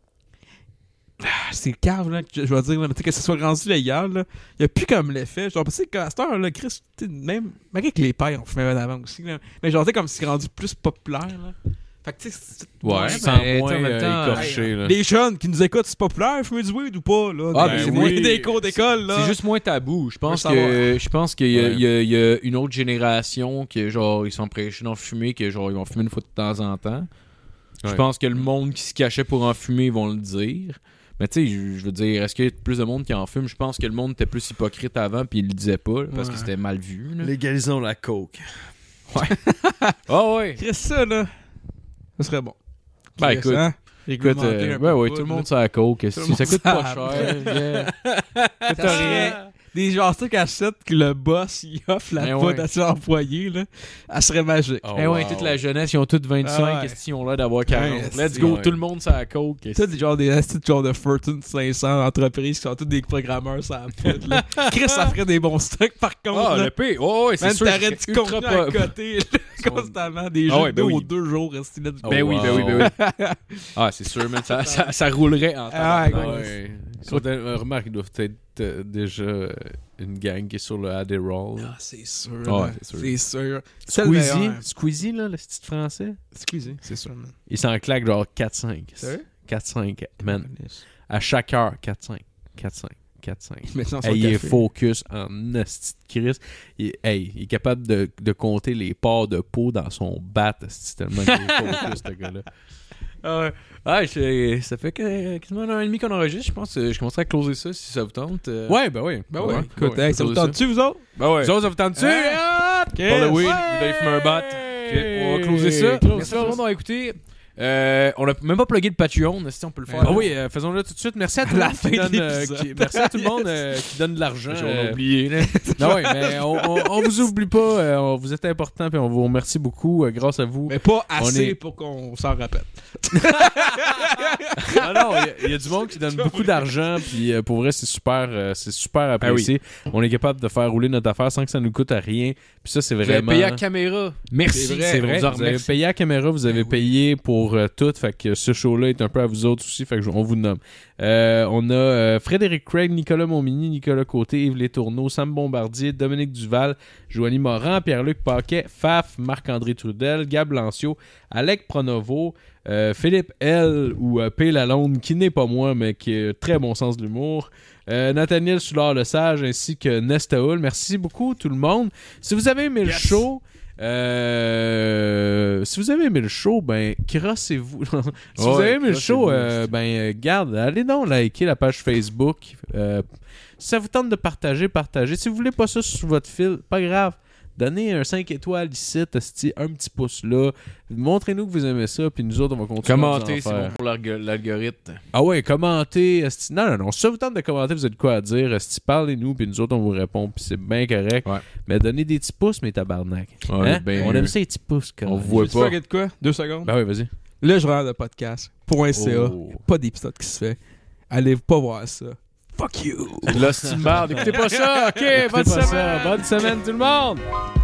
c'est cave, là, que je vais dire, là, mais tu sais, que ce soit rendu légal, là, il n'y a plus comme l'effet. Genre, tu sais, qu'à cette heure, là, Chris, tu sais, même, malgré que les pères ont fumé avant aussi, là, mais genre, tu sais, comme c'est rendu plus populaire, là. Fait que, tu sais, Ouais, Sans mais, moins tu sais, en même temps, écorché, là. les jeunes qui nous écoutent, c'est populaire, fumer du weed ou pas, là. Ah, Ben, ben c'est oui. moins des cours d'école, là. C'est juste moins tabou. Je pense savoir. qu'il y, a- Ouais. il y a une autre génération qui, genre, ils sont prêchés d'en fumer, que, genre, ils vont fumer une fois de temps en temps. Je Ouais. pense que le monde qui se cachait pour en fumer, ils vont le dire. Mais tu sais, je veux dire, est-ce qu'il y a plus de monde qui en fume? Je pense que le monde était plus hypocrite avant, puis il le disait pas, là, parce que Ouais. c'était mal vu. là. Légalisons la coke. Ah ouais! Chris, ça, là, ça serait bon. Ben, Chris, écoute, hein? Écoute, Réglementer un peu ouais, ouais, le tout le bout, monde ça la coke. Tout le Si monde ça coûte pas ça cher. Ça serait des genres trucs à 7 que le boss il offre la Eh poudre ouais. à ses employés, là. Elle serait magique. Oh, Eh ouais, wow. toute la jeunesse, ils ont tous 25, Ah ouais. qu'est-ce qu'ils ont l'air d'avoir 40. Ouais, Let's c'est- go, ouais. tout le monde ça la coke. Tu sais, genre des genres de Fortune 500 entreprises qui sont tous des programmeurs sur la poudre, là. Chris, ça ferait des bons stocks, par contre. Ah, là. le P, oh, ouais, c'est Man, sûr. t'arrêtes c'est du ultra contenu à pop. côté, là, constamment. Des Ah jeux ouais, ben vidéo oui. 2 jours, restés là. Oh, Ben oui, wow. ben oui, ben oui. Ah, c'est sûr, man, ça roulerait en Ah, temps. ouais. Ouais. Remarque, ils doivent être déjà une gang qui est sur le Adderall. Ah, c'est sûr. Ouais, là. c'est sûr. C'est sûr. Squeezie, Squeezie, là, le petit français, Squeezie, c'est sûr, man. il s'en claque genre 4-5. Sérieux? 4-5, man. À chaque heure, 4-5. 4-5. 4-5. Maintenant, Hey, il est focus en asti de Christ. Il est capable de compter les pores de peau dans son bat. asti, tellement qu'il est focus, ce gars-là. Ah ouais. Ah, ça fait quasiment 1 an et demi qu'on enregistre. Je pense que je commencerai à closer ça si ça vous tente. Ouais, ben oui. Ben ouais. Ouais, Écoute, ouais, hey, ça vous closer tente-tu, vous autres? Ben ouais. Vous autres, ça vous tente dessus? Hein? Pour le weed, vous allez fumer un bat. Ok, on va closer ça. Merci tout le monde d'avoir écouté. On a même pas plugué le Patreon, si on peut le faire. Ah oui, faisons-le tout de suite. Merci à tout le La monde qui fin de donne, l'épisode. merci à tout le monde qui donne de l'argent. J'en ai oublié, là. Non, ouais, mais on vous oublie pas. Vous êtes important puis on vous remercie beaucoup. Grâce à vous. Mais pas assez est- pour qu'on s'en rappelle. Ah non, il y a du monde qui donne beaucoup d'argent puis pour vrai c'est super apprécié. On est capable de faire rouler notre affaire sans que ça nous coûte à rien. Puis ça c'est Vous avez vraiment payé à caméra. Merci. C'est vrai, c'est vrai. On vous en Vous avez remercie. payé à la caméra, vous avez Ben oui. payé pour tout. Fait que ce show-là est un peu à vous autres aussi. Fait que on vous nomme. On a Frédéric Craig, Nicolas Montmini, Nicolas Côté, Yves Létourneau, Sam Bombardier, Dominique Duval, Joanie Morin, Pierre-Luc Paquet, Faf, Marc-André Trudel, Gab Lancio, Alec Pronovo, Philippe L ou P. Lalonde, qui n'est pas moi, mais qui a très bon sens de l'humour. Nathaniel Soulard-Lesage ainsi que Nestaoul. Merci beaucoup tout le monde. Si vous avez aimé le show, ben crossez-vous. Si vous Ouais, avez aimé le show, crossez-vous. garde, allez donc liker la page Facebook. Si ça vous tente de partager, partagez. Si vous voulez pas ça sur votre fil, pas grave. Donnez un 5 étoiles ici, esti, un petit pouce là. Montrez-nous que vous aimez ça, puis nous autres, on va continuer à Commentez, vous en c'est faire. bon pour l'algorithme. Ah ouais, commentez. Esti. Non. Si ça vous tente de commenter, vous avez de quoi à dire. Esti, parlez-nous, puis nous autres, on vous répond, puis c'est bien correct. Ouais. Mais donnez des petits pouces, mais tabarnak. Ouais, Hein? ben On mieux. aime ça, les petits pouces. Quand On même. voit Tu fais pas. de quoi? 2 secondes. Ben oui, vas-y. Là, je rentre de podcast.ca. Oh. Pas d'épisode qui se fait. Allez pas voir ça. Fuck you! C'est de l'hostie de merde. Écoutez pas ça. OK, bonne Écoutez pas semaine. ça. Bonne semaine, tout le monde!